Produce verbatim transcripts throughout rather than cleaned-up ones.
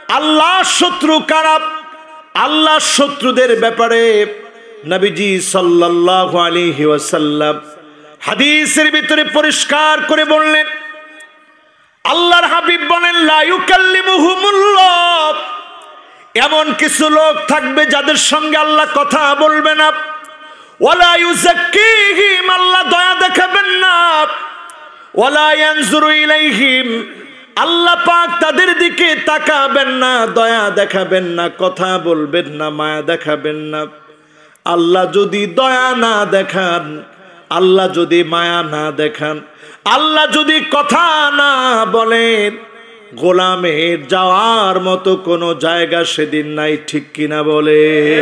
আল্লাহ শত্রু কারা? আল্লাহ শত্রুদের ব্যাপারে নবীজি সাল্লাল্লাহু আলাইহি ওয়াসাল্লাম হাদিসের ভিতরে পরিষ্কার করে বললেন, আল্লাহর হাবিব বলেন, লা ইউকাল্লিমুহুমুল্লাহ, এমন কিছু লোক থাকবে যাদের সঙ্গে আল্লাহ কথা বলবে না। ওয়ালা ইউযাক্কিহিম, আল্লাহ দয়া দেখাবেন না। ওয়ালা ইয়ানজুরু ইলাইহিম, আল্লাহ পাক তাদের দিকে তাকাবেন না, দয়া দেখাবেন না, কথা বলবেন না, মায়া দেখাবেন না। আল্লাহ যদি দয়া না দেখান, আল্লাহ যদি মায়া না দেখান, আল্লাহ যদি কথা না বলেন, গোলামের যাওয়ার মতো কোনো জায়গা সেদিন নাই, ঠিক কিনা বলে?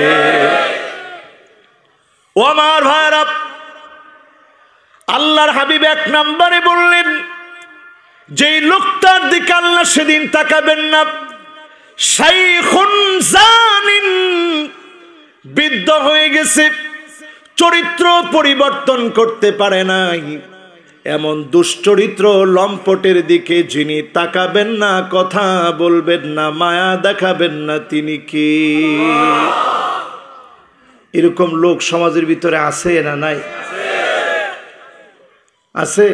ও আমার ভাইরা, আল্লাহর হাবিব এক নম্বরে বললেন, যেই লোকটার দিকে আল্লাহ সেদিন তাকাবেন না, শাইখুন জানিন, বৃদ্ধ হয়ে গেছে, চরিত্র পরিবর্তন করতে পারে নাই, এমন দুশ্চরিত্র লম্পটের দিকে যিনি তাকাবেন না, কথা বলবেন না, মায়া দেখাবেন না, তিনি কি? এরকম লোক সমাজের ভিতরে আছে না নাই? আছে।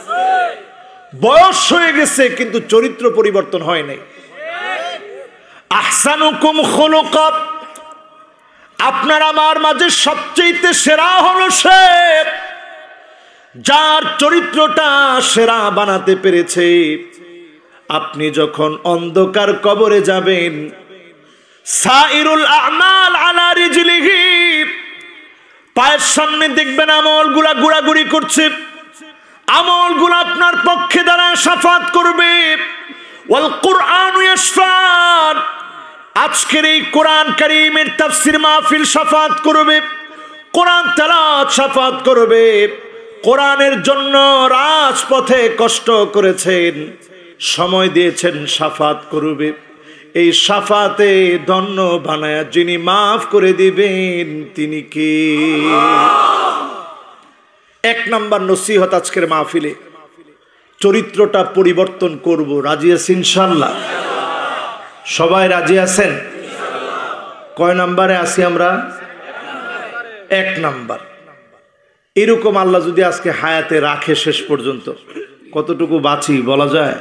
বয়স হয়ে গেছে কিন্তু চরিত্র পরিবর্তন হয় নাই। আহসানুকুম খুলুকা, আপনার আমার মাঝে সবচেয়ে সেরা হলো সে যার চরিত্রটা সেরা বানাতে পেরেছে। আপনি যখন অন্ধকার কবরে যাবেন, সাইরুল আমাল আলা রিজলিহি, পায়ের সামনে দেখবেন আমলগুলা গুড়াগুড়ি করছে, আমলগুলো আপনার পক্ষে দ্বারা শাফাত করবে। ওয়াল কুরআন ইয়াশফান, আজকের এই কোরআন কারীমের তাফসীর মাহফিল শাফাত করবে, কোরআন তেলাওয়াত শাফাত করবে। কোরআনের জন্য রাজপথে কষ্ট করেছেন, সময় দিয়েছেন, শাফাত করবে। এই শাফাতে ধন্য বানায়া যিনি মাফ করে দিবেন, তিনি কি? এক নাম্বার নসিহত আজকের মাহফিলে, চরিত্রটা পরিবর্তন করব। রাজি আছেন ইনশাআল্লাহ? সবাই রাজি আছেন? কয় নাম্বারে আছি আমরা? এক নাম্বার। এরকম আল্লাহ যদি আজকে হায়াতে রাখে শেষ পর্যন্ত, কতটুকু বাঁচি বলা যায়?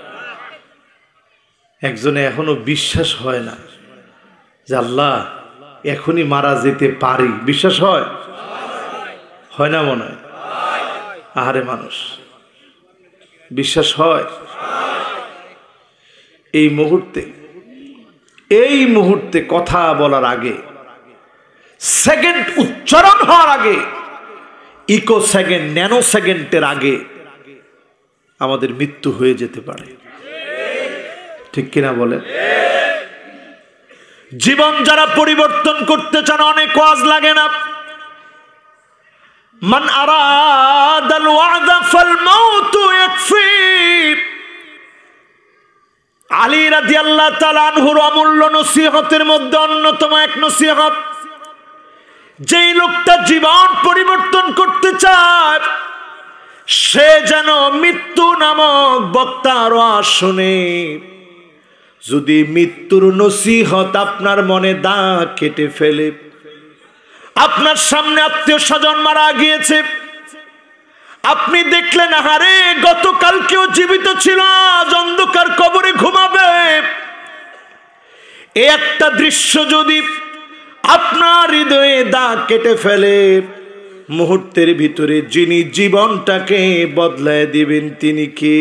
একজনে এখনো বিশ্বাস হয় না যে আল্লাহ এখনই মারা যেতে পারি। বিশ্বাস হয়? হয় না মনে হয়? আহারে মানুষ, বিশ্বাস হয়? এই মুহূর্তে, এই মুহূর্তে কথা বলার আগে, সেকেন্ড উচ্চারণ হওয়ার আগে, ইকো সেকেন্ড, ন্যানো সেকেন্ডের আগে আমাদের মৃত্যু হয়ে যেতে পারে, ঠিক কিনা বলে? জীবন যারা পরিবর্তন করতে চান, অনেক ওয়াজ লাগে না। মান আরাদাল ওয়াদা ফাল মাউতু ইয়াকফি, আলী রাদিয়াল্লাহু তাআলা আনহুর অমূল্য নসিহতের মধ্যে অন্যতম এক নসিহত, যেই লোকটা জীবন পরিবর্তন করতে চায় সে যেন মৃত্যু নামক বক্তার ওয়াজ শুনে। যদি মৃত্যুর নসিহত আপনার মনে দাগ কেটে ফেলে, আপনার সামনে আত্মীয় স্বজন মারা গিয়েছে, আপনি দেখলেন আহারে গতকাল কেউ জীবিত ছিল, আজ অন্ধকার কবরে ঘুমাবে, এই একটা দৃশ্য যদি আপনার হৃদয়ে দাগ কেটে ফেলে, মুহূর্তের ভিতরে যিনি জীবনটাকে বদলায় দিবেন তিনি কি?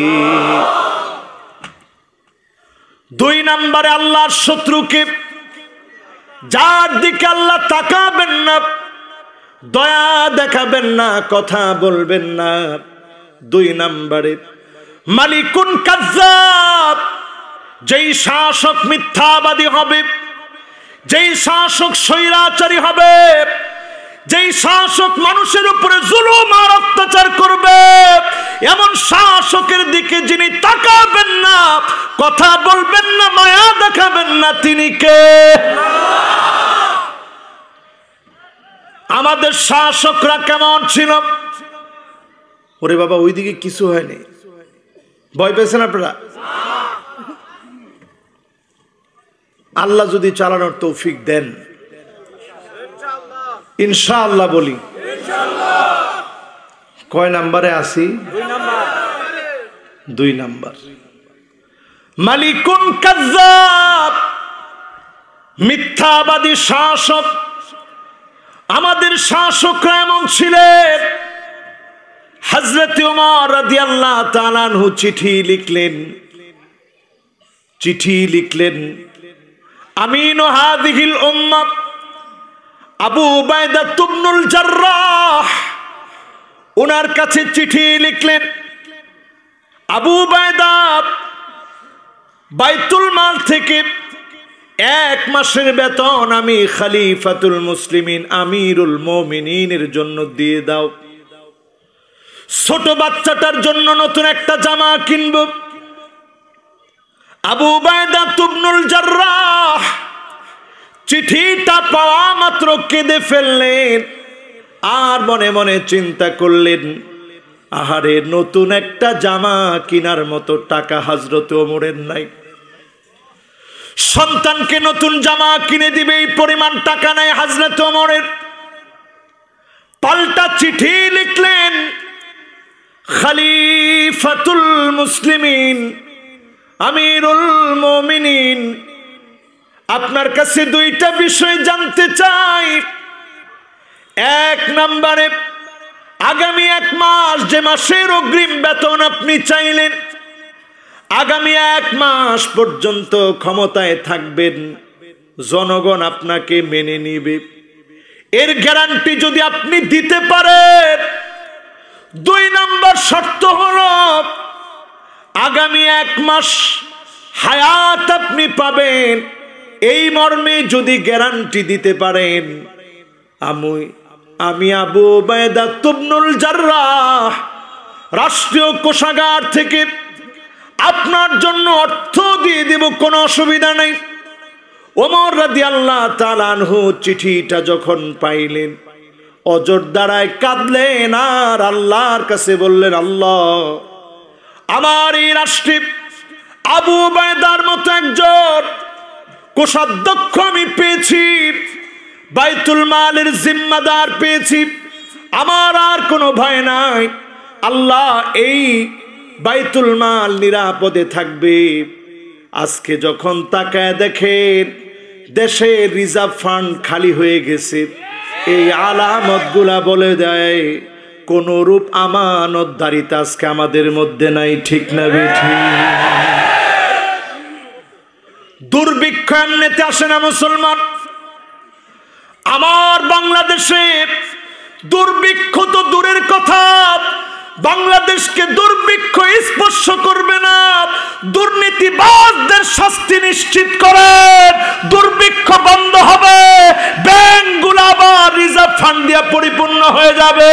দুই নম্বরে আল্লাহর শত্রুকে, যার দিকে আল্লাহ তাকাবেন না, দয়া দেখাবেন না, কথা বলবেন না। দুই নম্বরে মালিকুন কাজ্জাব, যেই শাসক মিথ্যাবাদী হবে, যেই শাসক স্বৈরাচারী হবে, যেই শাসক মানুষের উপরে জুলুম আর অত্যাচার করবে, এমন শাসকের দিকে যিনি তাকাবেন না, কথা বলবেন না, মায়া দেখাবেন না, তিনি কে? আমাদের শাসকরা কেমন ছিল? ওরে বাবা, ওইদিকে কিছু হয়নি, ভয় পেয়েছেন আপনারা? আল্লাহ যদি চালানোর তৌফিক দেন ইনশাআল্লাহ বলি কয় নাম্বারে আসি? দুই নাম্বার। মালিকুন কাজ্জাব, মিথ্যাবাদী শাসক। আমাদের শাসকরা এমন ছিলেন। হযরত ওমর রাদিয়াল্লাহু তাআলা আনহু চিঠি লিখলেন, চিঠি লিখলেন আমিনু হাযিহিল উম্মাহ আবু উবাইদা ইবনুল জাররাহ, ওনার কাছে চিঠি লিখলেন। আবু উবাইদা বাইতুল মাল থেকে এক মাসের বেতন আমি খলিফাতুল মুসলিমিন আমিরুল মুমিনিনের জন্য দিয়ে দাও। ছোট বাচ্চাটার জন্য নতুন একটা জামা কিনব। আবু উবাইদা ইবনুল জাররাহ চিঠিটা পাওয়া মাত্র কেঁদে ফেললেন, আর মনে মনে চিন্তা করলেন, আহারে নতুন একটা জামা কেনার মতো টাকা হযরত ওমরের নাই। সন্তানকে নতুন জামা কিনে দিবে এই পরিমাণ টাকা নাই হযরত ওমরের। পাল্টা চিঠি লিখলেন, খলিফাতুল মুসলিমিন আমিরুল মুমিনিন, আপনার কাছে দুইটা বিষয় জানতে চাই। এক নম্বরে, আগামী এক মাস যে মাসের অগ্রিম বেতন আপনি চাইলেন, আগামী এক মাস পর্যন্ত ক্ষমতায় থাকবেন, জনগণ আপনাকে মেনে নিবে, এর গ্যারান্টি যদি আপনি দিতে পারেন। দুই নম্বর শর্ত হলো, আগামী এক মাস হায়াত আপনি পাবেন, এই মর্মে যদি গ্যারান্টি দিতে পারেন, আমি আমি আবু উবাইদা ইবনুল জাররাহ রাষ্ট্রীয় কোষাগার থেকে আপনার জন্য অর্থ দিয়ে দেব, কোনো অসুবিধা নেই। ওমর রাদিয়াল্লাহু তাআলা আনহু চিঠিটা যখন পাইলেন, অজর দ্বারায় কাঁদলেন আর আল্লাহর কাছে বললেন, আল্লাহ, আমার এই রাষ্ট্রে আবু উবাইদার মতো একজন কোষাধ্যক্ষ আমি পেয়েছি, বাইতুল মালের জিম্মাদার পেয়েছি, আমার আর কোনো ভয় নাই। আল্লাহ, এই বাইতুল মাল নিরাপদে থাকবে। আজকে যখন তাকায় দেখেন দেশের রিজার্ভ ফান্ড খালি হয়ে গেছে, এই আলামত গুলা বলে দেয় কোন রূপ আমানতদারিতা আজকে আমাদের মধ্যে নাই। ঠিক না বেঠি? দুর্ভিক্ষ এমনিতে আসে না মুসলমান। আমার বাংলাদেশে দুর্ভিক্ষ তো দূরের কথা, বাংলাদেশকে দুর্ভিক্ষ স্পর্শ করবে না। দুর্নীতিবাজদের শাস্তি নিশ্চিত করেন, দুর্ভিক্ষ বন্ধ হবে, ব্যাংকগুলো আবার রিজার্ভ ফান্ড দিয়ে পরিপূর্ণ হয়ে যাবে।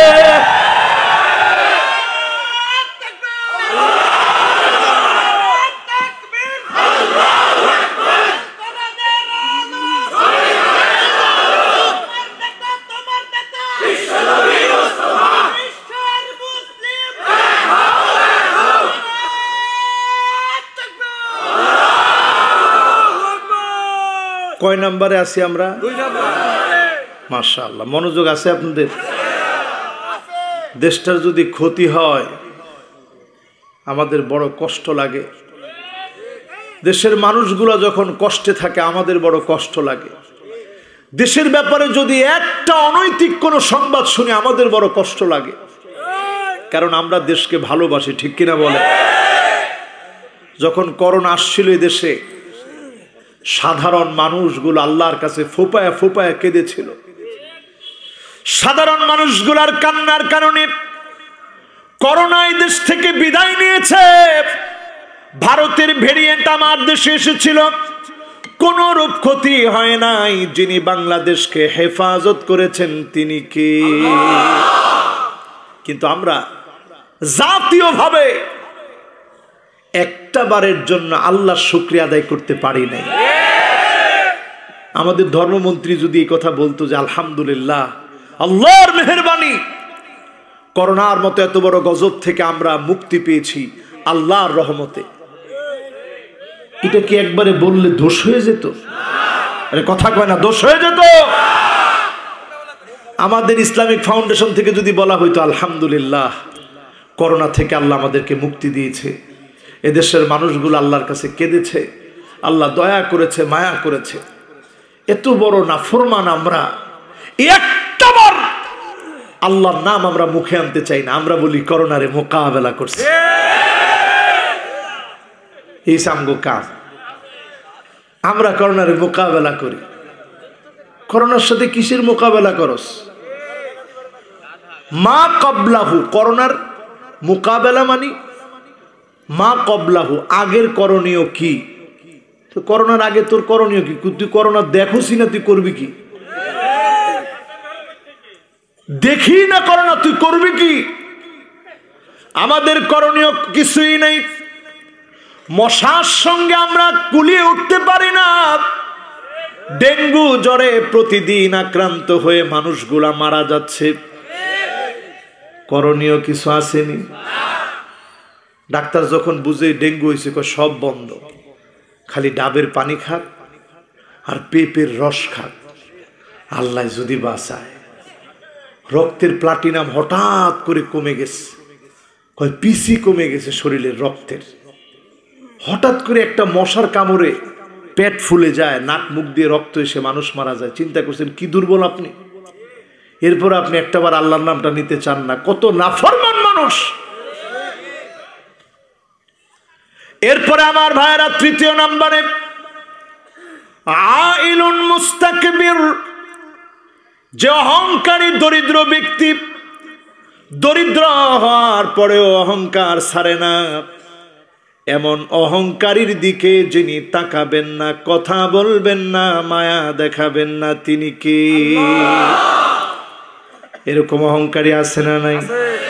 কয় নম্বরে আছি আমরা? মাশাআল্লাহ, মনোযোগ আছে আপনাদের। দেশটার যদি ক্ষতি হয় আমাদের বড় কষ্ট লাগে। দেশের মানুষগুলো যখন কষ্টে থাকে আমাদের বড় কষ্ট লাগে। দেশের ব্যাপারে যদি একটা অনৈতিক কোনো সংবাদ শুনে আমাদের বড় কষ্ট লাগে, কারণ আমরা দেশকে ভালোবাসি। ঠিক কিনা বলে? যখন করোনা আসছিল এই দেশে, সাধারণ মানুষগুলো আল্লাহর কাছে ফোপায়া ফোপায়া কেঁদেছিল। সাধারণ মানুষগুলার কান্নার কারণে করোনা এই দেশ থেকে বিদায় নিয়েছে। ভারতের ভেরিয়েন্ট আমার দেশে এসেছিল, কোন রূপ ক্ষতি হয় নাই। যিনি বাংলাদেশকে হেফাজত করেছেন তিনি কে? কিন্তু আমরা জাতীয়ভাবে একটা বারের জন্য আল্লাহর শুকরিয়া আদায় করতে পারি নাই। আমাদের ধর্মমন্ত্রী যদি এই কথা বলতো যে আলহামদুলিল্লাহ, আল্লাহর মেহেরবানি, করোনার মতো এত বড় গজব থেকে আমরা মুক্তি পেয়েছি আল্লাহর রহমতে। এটা কি একবারে বললে দোষ হয়ে যেত? আরে কথা কয় না, দোষ হয়ে যেত? আমাদের ইসলামিক ফাউন্ডেশন থেকে যদি বলা হইতো আলহামদুলিল্লাহ, করোনা থেকে আল্লাহ আমাদেরকে মুক্তি দিয়েছে, এদেশের মানুষগুলো আল্লাহর কাছে কেঁদেছে, আল্লাহ দয়া করেছে, মায়া করেছে, এত বড় নাফরমান আমরা, একটাবার আল্লাহর নাম আমরা মুখে আনতে চাই না। আমরা বলি করোনারে মোকাবেলা করছে, এই সামগো কাজ। আমরা করোনারে মোকাবেলা করি। করোনার সাথে কিসের মোকাবেলা করস? মা কবলাহু, করোনার মোকাবেলা মানি মা কবলাহু, আগের করণীয় কি? তো করোনার আগে তোর করণীয় কি? তুই করোনা দেখোসি না, তুই করবি কি? দেখি না করোনা, তুই করবি কি? আমাদের করণীয় কিছুই নেই। মশার সঙ্গে আমরা কুলিয়ে উঠতে পারি না। ডেঙ্গু জ্বরে প্রতিদিন আক্রান্ত হয়ে মানুষগুলা মারা যাচ্ছে। করণীয় কিছু আসেনি। ডাক্তার যখন বুঝে ডেঙ্গু হয়েছে, সব বন্ধ, খালি ডাবের পানি খাক আর পেঁপের রস খাক, আল্লাহ যদি বাঁচায়। রক্তের প্লাটিনাম হঠাৎ করে কমে গেছে, কয় পিসি কমে গেছে শরীরের রক্তের। হঠাৎ করে একটা মশার কামড়ে পেট ফুলে যায়, নাক মুখ দিয়ে রক্ত এসে মানুষ মারা যায়। চিন্তা করছেন কি দুর্বল আপনি? এরপর আপনি একটাবার আল্লাহর নামটা নিতে চান না। কত নাফরমান মানুষ। এরপরে আমার ভাইরা তৃতীয় নাম্বারে আইলুন মুস্তাকবির, যে অহংকারী দরিদ্র ব্যক্তি, দরিদ্র হওয়ার পরেও অহংকার ছাড়ে না, এমন অহংকারীর দিকে যিনি তাকাবেন না, কথা বলবেন না, মায়া দেখাবেন না, তিনি কে? এরকম অহংকারী আছে না নাই?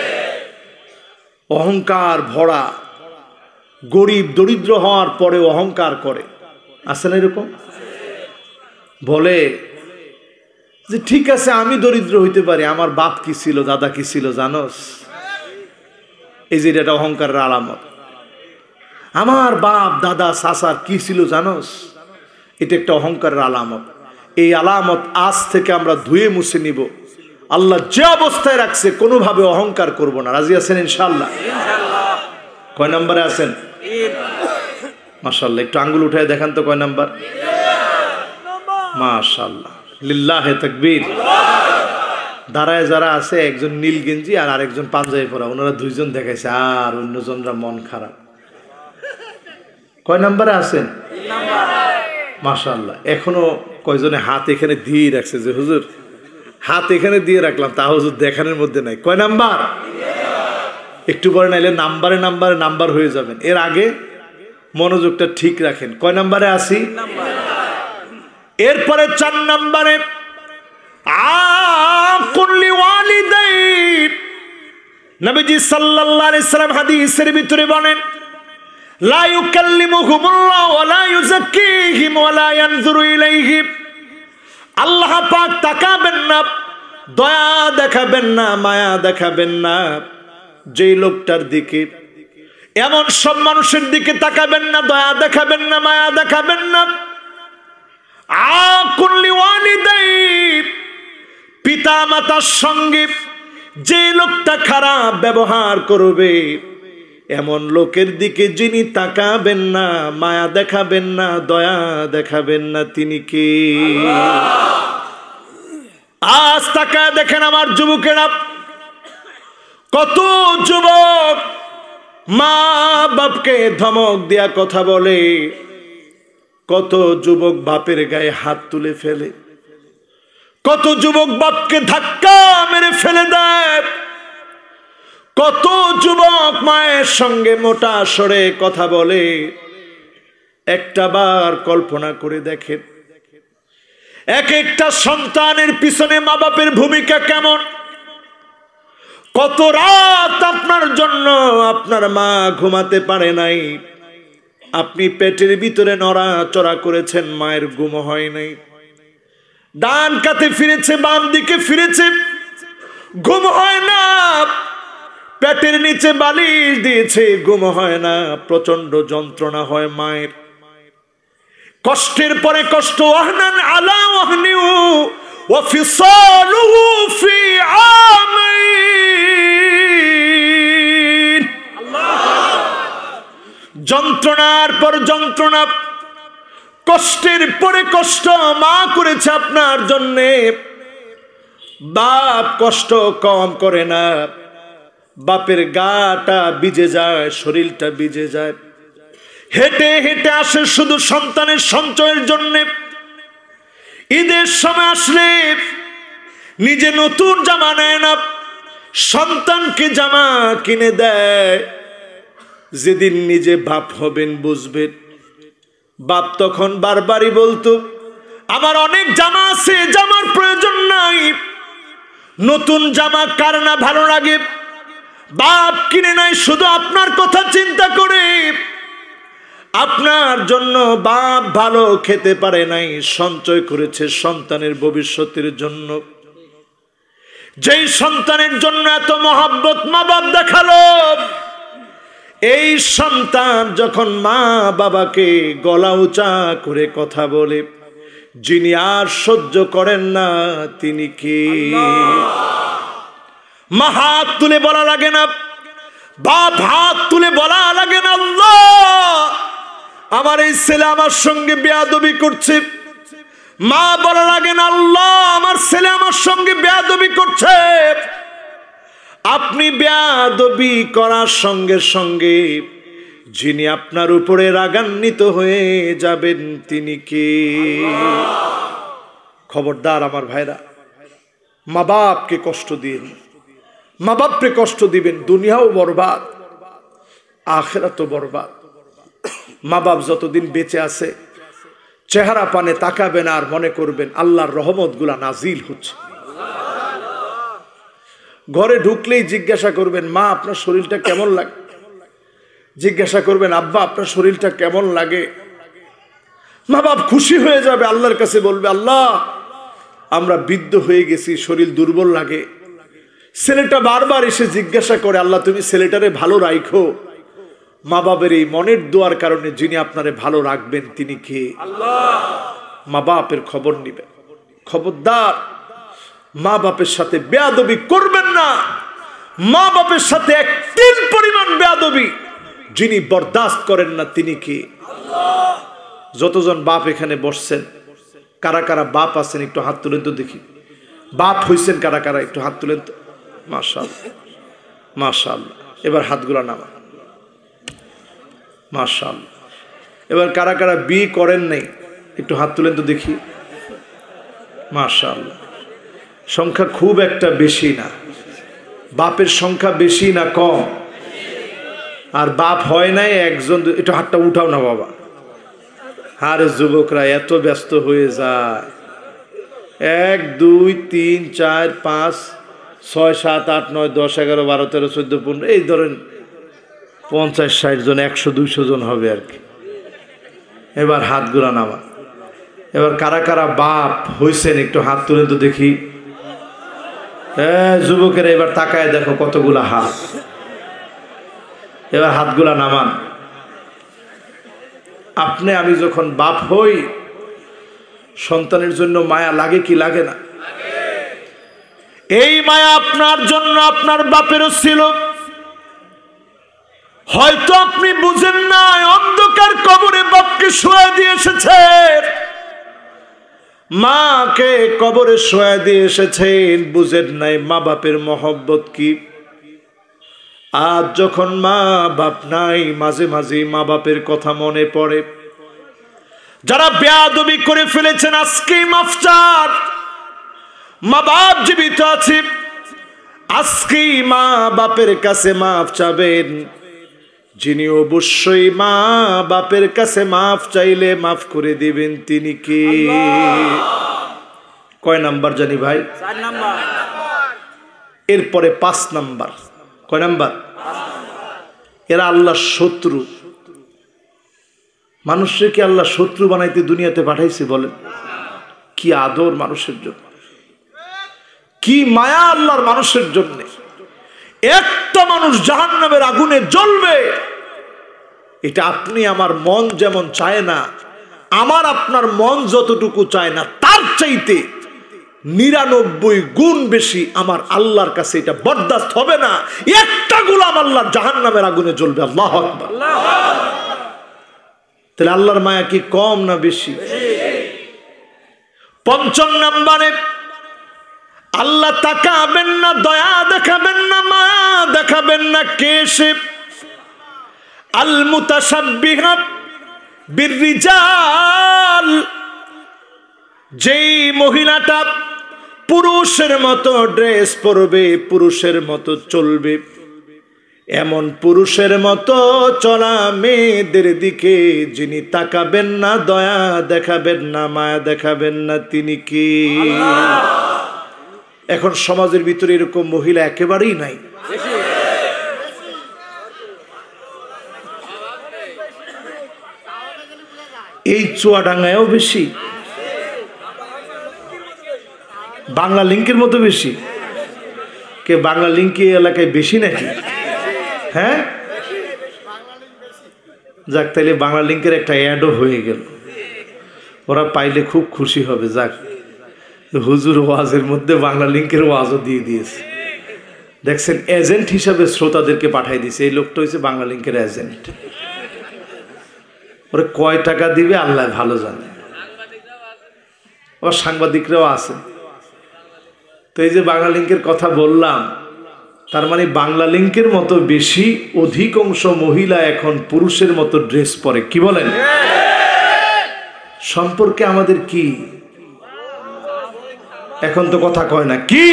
অহংকার ভরা, গরিব দরিদ্র হওয়ার পরে অহংকার করে, আছে না এরকম? বলে যে ঠিক আছে আমি দরিদ্র হইতে পারি, আমার বাপ কি ছিল, দাদা কি ছিল জানোস? এই যে এটা অহংকারের আলামত। আমার বাপ দাদা চাচার কি ছিল জানোস? এটা একটা অহংকারের আলামত। এই আলামত আজ থেকে আমরা ধুয়ে মুছে নিব। আল্লাহ যে অবস্থায় রাখছে কোনোভাবে অহংকার করব না। রাজি আছেন ইনশাআল্লাহ? কয় নম্বরে আছেন? মাশাআল্লাহ, একটু আঙ্গুল উঠায় দেখান তো কয় নাম্বার? মাশাআল্লাহ, লিল্লাহে তাকবীর। দাঁড়ায় যারা আছে, একজন নীল গেঞ্জি আর আরেকজন পাঞ্জাবি পরা, ওনারা দুইজন দেখাইছে, আর অন্যজনরা মন খারাপ। কয় নাম্বারে আছেন? মাশাআল্লাহ। এখনো কয়জনে হাত এখানে দিয়ে রাখছে যে হুজুর হাত এখানে দিয়ে রাখলাম, তা হুজুর দেখানোর মধ্যে নাই। কয় নাম্বার? একটু পরে নাইলে নাম্বারে নাম্বারে নাম্বার হয়ে যাবেন। এর আগে মনোযোগটা ঠিক রাখেন। কয় নাম্বারে আসি? এরপরে চার নাম্বারে আকুল্লি ওয়ালিদাই, নবীজি সাল্লাল্লাহু আলাইহি সাল্লাম হাদিসের ভিতরে বলেন, লা ইউকাল্লিমুহুমুল্লাহু ওয়া লা ইউযাক্কিহিম ওয়া লা ইয়ানজুরু ইলাইহিম। আল্লাহ পাক তাকাবেন না, দয়া দেখাবেন না, মায়া দেখাবেন না যেই লোকটার দিকে। এমন সব মানুষের দিকে তাকাবেন না, দয়া দেখাবেন না, মায়া দেখাবেন না। আকুল্লি ওয়ালিদাই, পিতা মাতার সঙ্গে যে লোকটা খারাপ ব্যবহার করবে, এমন লোকের দিকে যিনি তাকাবেন না, মায়া দেখাবেন না, দয়া দেখাবেন না, তিনি কে? আজ তাকায় দেখেন আমার যুবকেরা, কত যুবক মা বাপকে ধমক দিয়া কথা বলে, কত যুবক বাপের গায়ে হাত তুলে ফেলে, কত যুবক বাপকে ধাক্কা মেরে ফেলে দেয়, কত যুবক মায়ের সঙ্গে মোটা স্বরে কথা বলে। একটা বার কল্পনা করে দেখেন, এক একটা সন্তানের পিছনে মা বাপের ভূমিকা কেমন। কত রাত আপনার জন্য আপনার মা ঘুমাতে পারে নাই, আপনি পেটের ভিতরে নড়াচড়া করেছেন, মায়ের ঘুম হয় নাই। ডান কাতে ফিরেছে, বাম দিকে ফিরেছে, ঘুম হয় না। পেটের নিচে বালিশ দিয়েছে, ঘুম হয় না, প্রচন্ড যন্ত্রণা হয় মায়ের। কষ্টের পরে কষ্ট, ওয়াহনান আলা ওয়াহনিউ ওয়া ফিসালুহু ফি আমাইন। যন্ত্রণার পর যন্ত্রণা, কষ্টের পরে কষ্ট মা করেছে আপনার জন্যে। বাপ কষ্ট কম করে না, বাপের গাটা ভিজে যায়, শরীরটা ভিজে যায়, হেঁটে হেঁটে আসে শুধু সন্তানের সঞ্চয়ের জন্যে। ঈদের সময় আসলে নিজে নতুন জামা নেয় না, সন্তানকে জামা কিনে দেয়। যেদিন নিজে বাপ হবেন বুঝবেন। বাপ তখন বারবারই বলতো, আমার অনেক জামা আছে, জামার প্রয়োজন নাই। নতুন জামা কার না ভালো লাগে? বাপ কিনে নাই শুধু আপনার কথা চিন্তা করে। আপনার জন্য বাপ ভালো খেতে পারে নাই, সঞ্চয় করেছে সন্তানের ভবিষ্যতের জন্য। যেই সন্তানের জন্য এত মহব্বত মা বাপ দেখালো, এই সন্তান যখন মা বাবাকে গলা উঁচা করে কথা বলে, যিনি আর সহ্য করেন না তিনি কে? মা হাত তুলে বলা লাগে না, বাপ হাত তুলে বলা লাগে না, আল্লাহ আমার এই ছেলে আমার সঙ্গে বেয়াদবি করছে। মা বলা লাগে না, আল্লাহ আমার ছেলে আমার সঙ্গে বেয়াদবি করছে। আপনি বেয়াদবি করার সঙ্গে সঙ্গে যিনি আপনার উপরে রাগান্বিত হয়ে যাবেন তিনি কে? খবরদার আমার ভাইরা, মা বাপকে কষ্ট দিন, মা বাপকে কষ্ট দিবেন, দুনিয়াও বরবাদ, আখিরাতও বরবাদ। মা বাপ যতদিন বেঁচে আছে চেহারা পানে তাকাবেন আর মনে করবেন আল্লাহর রহমত গুলা নাজিল হচ্ছে। ঘরে ঢুকলেই জিজ্ঞাসা করবেন, মা আপনার শরীরটা কেমন লাগে? জিজ্ঞাসা করবেন, আব্বা আপনার শরীরটা কেমন লাগে? মা বাপ খুশি হয়ে যাবে, আল্লাহর কাছে বলবে, আল্লাহ আমরা বৃদ্ধ হয়ে গেছি, শরীর দুর্বল লাগে। ছেলেটা বারবার এসে জিজ্ঞাসা করে, আল্লাহ তুমি ছেলেটারে ভালো রাখো। মা বাপের এই মনের দোয়ার কারণে যিনি আপনারে ভালো রাখবেন তিনি কে? আল্লাহ। মা বাপের খবর নিবেন। খবরদার মা বাপের সাথে বেয়াদবি করবেন না। মা বাপের সাথে এক তিল পরিমাণ বেয়াদবি যিনি বরদাস্ত করেন না তিনি কে? আল্লাহ। যতজন বাপ এখানে বসছেন, কারা কারা বাপ আছেন একটু হাত তুলেন তো দেখি। বাপ হইছেন কারা কারা একটু হাত তুলেন তো। মাশাআল্লাহ, মাশাআল্লাহ। এবার হাতগুলা নামান। মাশাআল্লাহ। এবার কারা কারা বিয়ে করেন নাই একটু হাত তুলেন তো দেখি। মাশাআল্লাহ। সংখ্যা খুব একটা বেশি না। বাপের সংখ্যা বেশি না কম? আর বাপ হয় নাই একজন, একটু হাতটা উঠাও না বাবা। আরে যুবকরা এত ব্যস্ত হয়ে যায়। এক দুই তিন চার পাঁচ ছয় সাত আট নয় দশ এগারো বারো তেরো চোদ্দ পনেরো, এই ধরেন পঞ্চাশ ষাট জন, একশো দুইশো জন হবে আর কি। এবার হাতগুলা নামা। এবার কারা কারা বাপ হইছেন একটু হাত তুলেন তো দেখি। হ্যাঁ যুবকেরা এবার তাকায় দেখো কতগুলা হাত। এবার হাতগুলা নামান। আপনি আমি যখন বাপ হই, সন্তানের জন্য মায়া লাগে কি লাগে না? এই মায়া আপনার জন্য আপনার বাপেরও ছিল, হয়তো আপনি বুঝেন না। অন্ধকার কবরে বাপকে শোয়া দিয়ে এসেছে, মাকে কবরে শোয়া দিয়ে এসেছেন, বুঝেন নাই মা বাপের মহব্বত কি। আজ যখন মা বাপ নাই, মাঝে মাঝে মা বাপের কথা মনে পড়ে। যারা বেয়াদবি করে ফেলেছেন আজকেই মাফ চান। মা বাপ জীবিত আছে, আজকেই মা বাপের কাছে মাফ চাবেন। যিনি অবশ্যই মা বাপের কাছে মাফ চাইলে মাফ করে দিবেন তিনি কে? কয় নাম্বার জানি ভাই? চার নাম্বার। এরপরে পাঁচ নাম্বার। কয় নাম্বার? এরা আল্লাহর শত্রু। মানুষকে কি আল্লাহ শত্রু বানাইতে দুনিয়াতে পাঠাইছে বলেন? কি আদর মানুষের জন্য, কি মায়া আল্লাহর মানুষের জন্য। একটা মানুষ জাহান্নামের আগুনে জ্বলবে, এটা আপনি আমার মন যেমন চায় না, আমার আপনার মন যতটুকু চায় না তার চাইতে নিরানব্বই গুণ বেশি আমার আল্লাহর কাছে এটা বরদাস্ত হবে না। একটা গোলাম আল্লাহর জাহান্নামের আগুনে জ্বলবে। আল্লাহু আকবার। তাহলে আল্লাহর মায়া কি কম না বেশি? পঞ্চম নম্বরে আল্লাহ তাকাবেন না, দয়া দেখাবেন না, মায়া দেখাবেন না। কে সে? আল মুতাশাব্বিহা বিররিজাল, যেই মহিলাটা পুরুষের মতো ড্রেস পরবে, পুরুষের মতো চলবে, এমন পুরুষের মতো চলা মেয়েদের দিকে যিনি তাকাবেন না, দয়া দেখাবেন না, মায়া দেখাবেন না, তিনি কি? এখন সমাজের ভিতরে এরকম মহিলা একেবারেই নাই। এই চুয়াডাঙ্গায়ও বেশি, বাংলা লিঙ্কের মতো বেশি। কে বাংলা লিঙ্ক এলাকায় বেশি নাকি? হ্যাঁ, যাক, তাইলে বাংলা লিঙ্কের একটা অ্যাডও হয়ে গেল, ওরা পাইলে খুব খুশি হবে। যাক, হুজুর ওয়াজের মধ্যে বাংলা লিঙ্কের ওয়াজও দিয়ে দিয়েছে। দেখছেন, এজেন্ট হিসাবে শ্রোতাদেরকে পাঠাই দিয়েছে। এই লোকটা হচ্ছে বাংলা লিঙ্কের এজেন্ট। ওরা কয় টাকা দিবে আল্লাহ ভালো জানে। আবার সাংবাদিকরাও আছে। তো এই যে বাংলা লিঙ্কের কথা বললাম, তার মানে বাংলা লিঙ্কের মতো বেশি অধিকাংশ মহিলা এখন পুরুষের মতো ড্রেস পরে। কি বলেন? সম্পর্কে আমাদের কি? এখন তো কথা কয় না কি?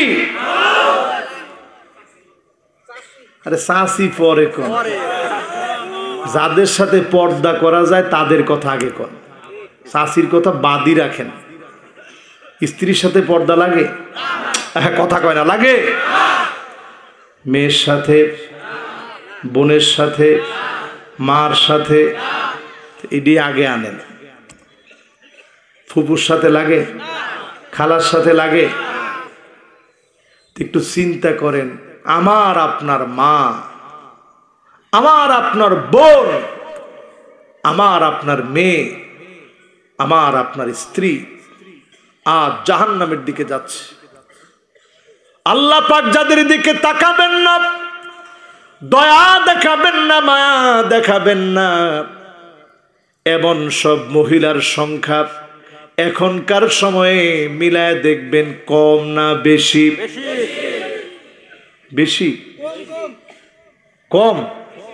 আরে সাসি পরে কোন, যাদের সাথে পর্দা করা যায় তাদের কথা আগে কর, সাসির কথা বাদই রাখেন। স্ত্রীর সাথে পর্দা লাগে? কথা কয় না, লাগে? মেয়ের সাথে, বোনের সাথে, মার সাথে, এটি আগে আনেন। ফুপুর সাথে লাগে, খালার সাথে লাগে? একটু চিন্তা করেন, আমার আপনার মা, আমার আপনার বোন, আমার আপনার মেয়ে, আমার আপনার স্ত্রী আজ জাহান্নামের দিকে যাচ্ছে। আল্লাহ পাক যাদের দিকে তাকাবেন না, দয়া দেখাবেন না, মায়া দেখাবেন না, এমন সব মহিলার সংখ্যা এখনকার সময়ে মিলায় দেখবেন কম না বেশি? বেশি? কম?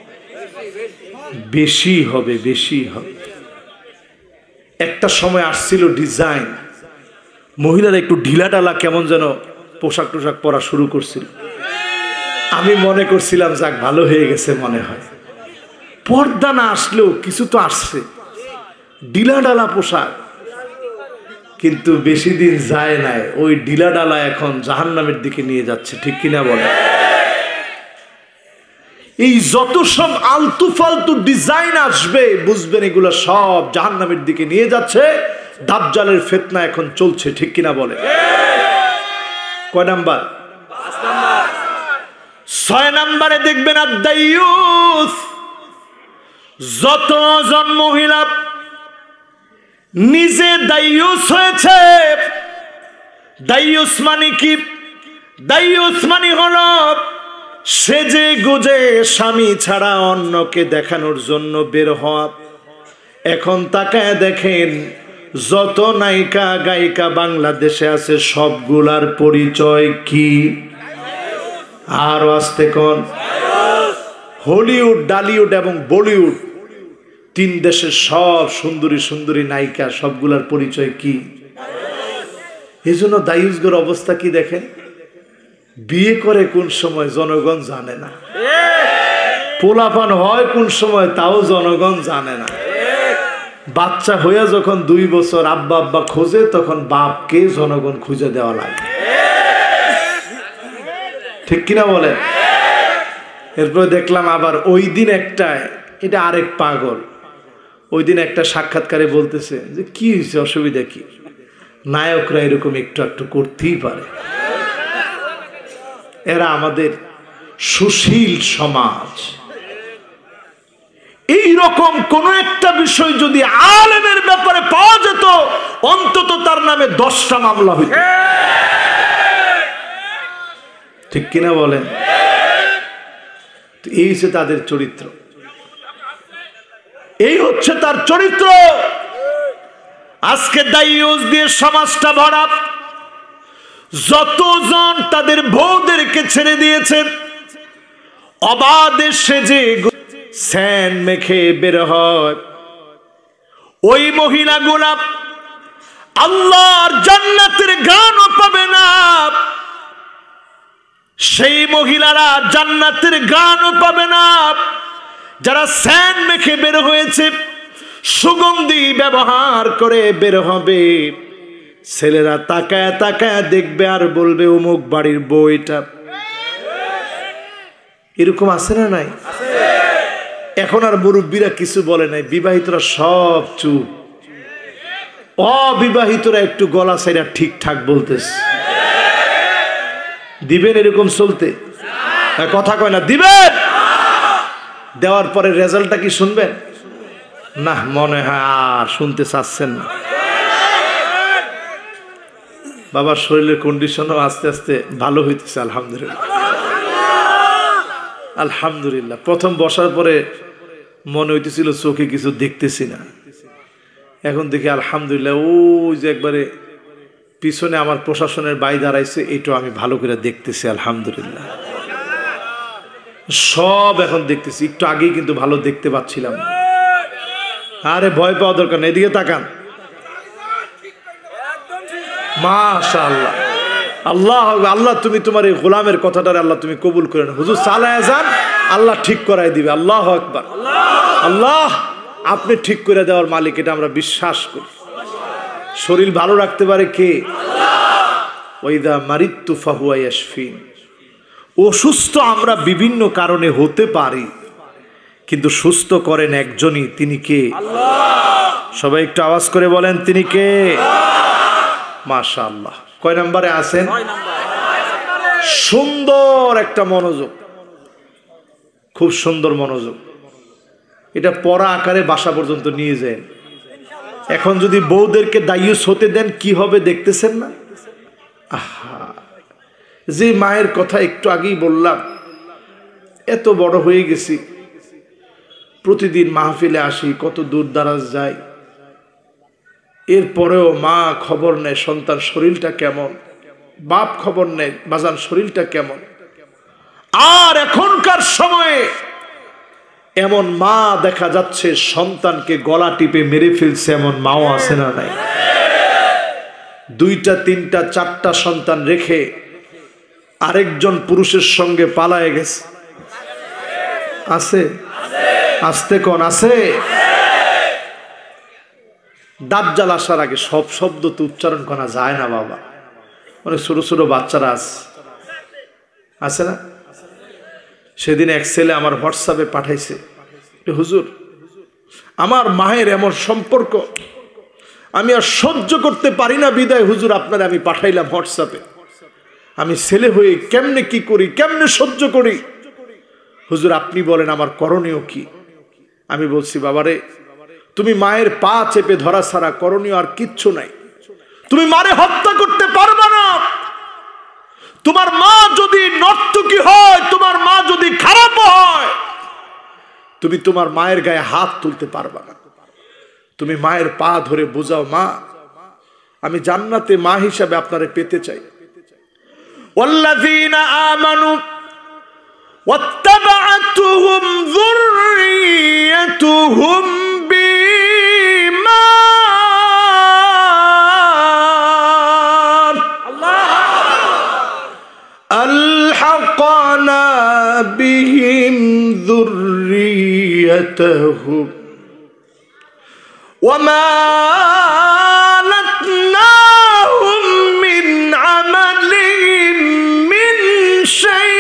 বেশি হবে, বেশি হবে। একটা সময় আসছিল ডিজাইন, মহিলারা একটু ঢিলাঢালা কেমন যেন পোশাক টোশাক পরা শুরু করছিল। আমি মনে করছিলাম যাক ভালো হয়ে গেছে মনে হয়, পর্দা না আসলেও কিছু তো আসছে, ঢিলাঢালা পোশাক। কিন্তু বেশি দিন যায় নাই, ওই ঢিলাঢালা এখন জাহান্নামের দিকে নিয়ে যাচ্ছে। ঠিক কিনা বলে? এই যত সব আলতু ফালতু ডিজাইন আসবে, বুঝবেন এগুলো সব জাহান্নামের দিকে নিয়ে যাচ্ছে। দাজ্জালের ফিতনা এখন চলছে। ঠিক কিনা বলে? কয় নাম্বার? ছয় নাম্বারে দেখবেন আদ-দাইয়ুস। যতজন মহিলা নিজে দাইয়ুস হয়েছে, দাইয়ুস মানে কি? দাইয়ুস মানে হলো সেজে গুজে স্বামী ছাড়া অন্যকে দেখানোর জন্য বের হওয়া। এখন তাকায় দেখেন, যত নায়িকা গায়িকা বাংলাদেশে আছে সবগুলার পরিচয় কি? আর আসতে কোন? হলিউড, ডালিউড এবং বলিউড, তিন দেশের সব সুন্দরী সুন্দরী নায়িকা সবগুলার পরিচয় কি? এই জন্য দায়ুসগর অবস্থা কি দেখেন, বিয়ে করে কোন সময় জনগণ জানে না, পোলাপান হয় কোন সময় তাও জনগণ জানে না। বাচ্চা হইয়া যখন দুই বছর আব্বা আব্বা খোঁজে, তখন বাপকে জনগণ খুঁজে দেওয়া লাগে। ঠিক কিনা বলেন? এরপরে দেখলাম আবার ওই দিন একটা, এটা আরেক পাগল, ওই দিন একটা সাক্ষাৎকারে বলতেছে যে কি হয়েছে, অসুবিধা কি? নায়করা এরকম একটু একটু করতেই পারে। এরা আমাদের সুশীল সমাজ, এইরকম কোন একটা বিষয় যদি আলেমের ব্যাপারে পাওয়া যেত, অন্তত তার নামে দশটা মামলা হইত। ঠিক কিনা বলেন? এই হচ্ছে তাদের চরিত্র, এই হচ্ছে তার চরিত্র। আজকে দায়ুস দিয়ে সমাজটা ভরা। যতজন তাদের বউদেরকে ছেড়ে দিয়েছেন, অবাধে সেজে স্যান মেখে বের হয়, ওই মহিলাগুলা আল্লাহর জান্নাতের গানও পাবে না। সেই মহিলারা জান্নাতের গানও পাবে না যারা স্যান মেখে বের হয়েছে, সুগন্ধি ব্যবহার করে বের হবে। ছেলেরা তাকায় তাকায় দেখবে আর বলবে অমুক বাড়ির বউটা। এরকম আছে না নাই? এখন আর মুরব্বীরা কিছু বলে নাই, বিবাহিতরা সব চুপ, অবিবাহিতরা একটু গলা সাইরা ঠিকঠাক বলতেছে। দিবেন এরকম চলতে? কথা কয় না, দিবেন? দেওয়ার পরে রেজাল্টটা কি শুনবেন? না, মনে হয় আর শুনতে চাচ্ছেন না। বাবার শরীরের কন্ডিশনও আস্তে আস্তে ভালো হইতেছে, আলহামদুলিল্লাহ আলহামদুলিল্লাহ। প্রথম বসার পরে মনে হইতেছিল চোখে কিছু দেখতেছি না, এখন দেখি আলহামদুলিল্লাহ ওই যে একবারে পিছনে আমার প্রশাসনের বাই দাঁড়াইছে, এইটা আমি ভালো করে দেখতেছি, আলহামদুলিল্লাহ সব এখন দেখতেছি। একটু আগেই কিন্তু ভালো দেখতে পাচ্ছিলাম না। আরে ভয় পাওয়া দরকার নেই, এদিকে তাকান। মাশাআল্লাহ, আল্লাহ আল্লাহ তুমি তোমার এই গোলামের কথাটারে আল্লাহ তুমি কবুল করে না। হুজুর চালায় যান, আল্লাহ ঠিক করাই দিবে। আল্লাহ আকবার। আল্লাহ আপনি ঠিক করে দেওয়ার মালিক, এটা আমরা বিশ্বাস করি। শরীর ভালো রাখতে পারে কে? ওয়াইদা মারিতু ফাহুয়া ইয়াশফিন। অসুস্থ আমরা বিভিন্ন কারণে হতে পারি, কিন্তু সুস্থ করেন একজনই, তিনি কে? সবাই একটু আওয়াজ করে বলেন, তিনি কে? মাশাআল্লাহ। কয় নম্বরে আছেন? সুন্দর একটা মনোযোগ, খুব সুন্দর মনোযোগ। এটা পড়া আকারে বাসা পর্যন্ত নিয়ে যায়। এখন যদি বউদেরকে দায়ুস হতে দেন কি হবে দেখতেছেন না? আহা, যে মায়ের কথা একটু আগেই বললাম, এত বড় হয়ে গেছি, প্রতিদিন মাহফিলে আসি, কত দূর দারাজ যাই, এরপরেও মা খবর নেয় সন্তান শরীরটা কেমন, বাপ খবর নেয় বাজান শরীরটা কেমন। আর এখনকার সময়ে এমন মা দেখা যাচ্ছে সন্তানকে গলা টিপে মেরে ফেলছে, এমন মাও আছে না নাই? দুইটা তিনটা চারটা সন্তান রেখে আরেকজন পুরুষের সঙ্গে পালায়ে গেছে, আছে? আসতে কোন আছে? দাজ্জাল আসার আগে সব শব্দ তো উচ্চারণ করা যায় না বাবা। অনেক ছোট ছোট বাচ্চারা আছে, আছে না? সেদিন এক ছেলে আমার হোয়াটসঅ্যাপে পাঠাইছে, হুজুর আমার মায়ের এমন সম্পর্ক আমি আর সহ্য করতে পারি না, বিদায় হুজুর আপনার আমি পাঠাইলাম হোয়াটসঅ্যাপে। আমি ছেলে হয়ে কেমনে কি করি, কেমনে সহ্য করি? হুজুর আপনি বলেন আমার করণীয় কি? আমি বলছি বাবারে, তুমি মায়ের পা চেপে ধরা ছাড়া করণীয় আর কিচ্ছু নাই। তুমি মারে হত্যা করতে পারবে না। তোমার মা যদি নর্তকী হয়, তোমার মা যদি খারাপ হয়, তুমি তোমার মায়ের গায়ে হাত তুলতে পারবে না। তুমি মায়ের পা ধরে বোঝাও, মা আমি জান্নাতে মা হিসাবে আপনারে পেতে চাই। ওয়াল্লাযীনা আমানু ওয়াত্তাবা'তুহুম যুররিয়াতুহুম বিঈমান আলহাকনা বিহিম যুররিয়াতুহুম ওয়ামা লাতনাহুম মিন আমালিহিম মিন শাই।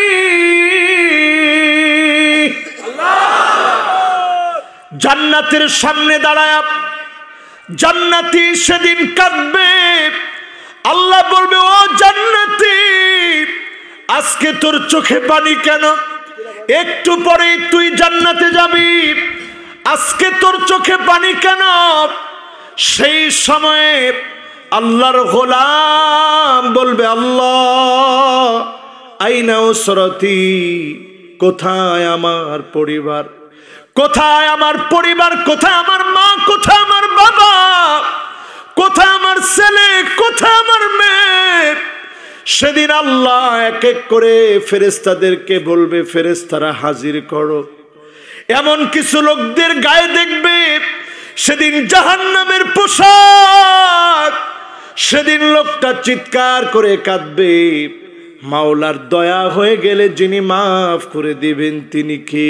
জান্নাতের সামনে দাঁড়ায় জান্নাতি সেদিন কাঁদবে। আল্লাহ বলবে, ও জান্নাতি আজকে তোর চোখে পানি কেন? একটু পরে তুই জান্নাতে যাবি, আজকে তোর চোখে পানি কেন? সেই সময়ে আল্লাহর গোলাম বলবে, আল্লাহ আইনা উসরতি, কোথায় আমার পরিবার, কোথায় আমার পরিবার, কোথায় আমার মা, কোথায় আমার বাবা, কোথায় আমার ছেলে, কোথায় আমার মেয়ে? সেদিন আল্লাহ এক এক করে ফেরেশতাদেরকে বলবে, ফেরেশতারা হাজির করো। এমন কিছু লোকদের গায়ে দেখবে সেদিন জাহান্নামের পোশাক। সেদিন লোকটা চিৎকার করে কাঁদবে, মাওলার দয়া হয়ে গেলে যিনি মাফ করে দিবেন তিনি কে?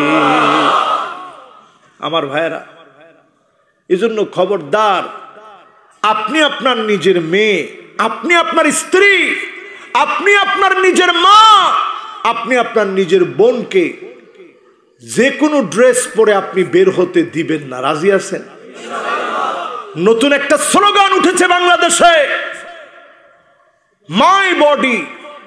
আমার ভাইরা, এজন্য খবরদার, আপনি আপনার নিজের মেয়ে, আপনি আপনার স্ত্রী, আপনি আপনার নিজের মা, আপনি আপনার নিজের বোনকে যে কোনো ড্রেস পরে আপনি বের হতে দিবেন না। রাজি আছেন? নতুন একটা স্লোগান উঠেছে বাংলাদেশে, মাই বডি,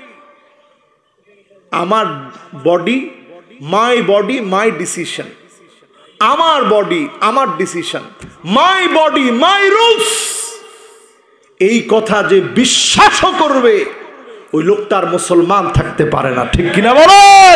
আমার body, my body my decision. আমার বডি আমার decision, my body my rules. এই কথা যে বিশ্বাসও করবে ওই লোকটার মুসলমান থাকতে পারে না। ঠিক কিনা বলেন?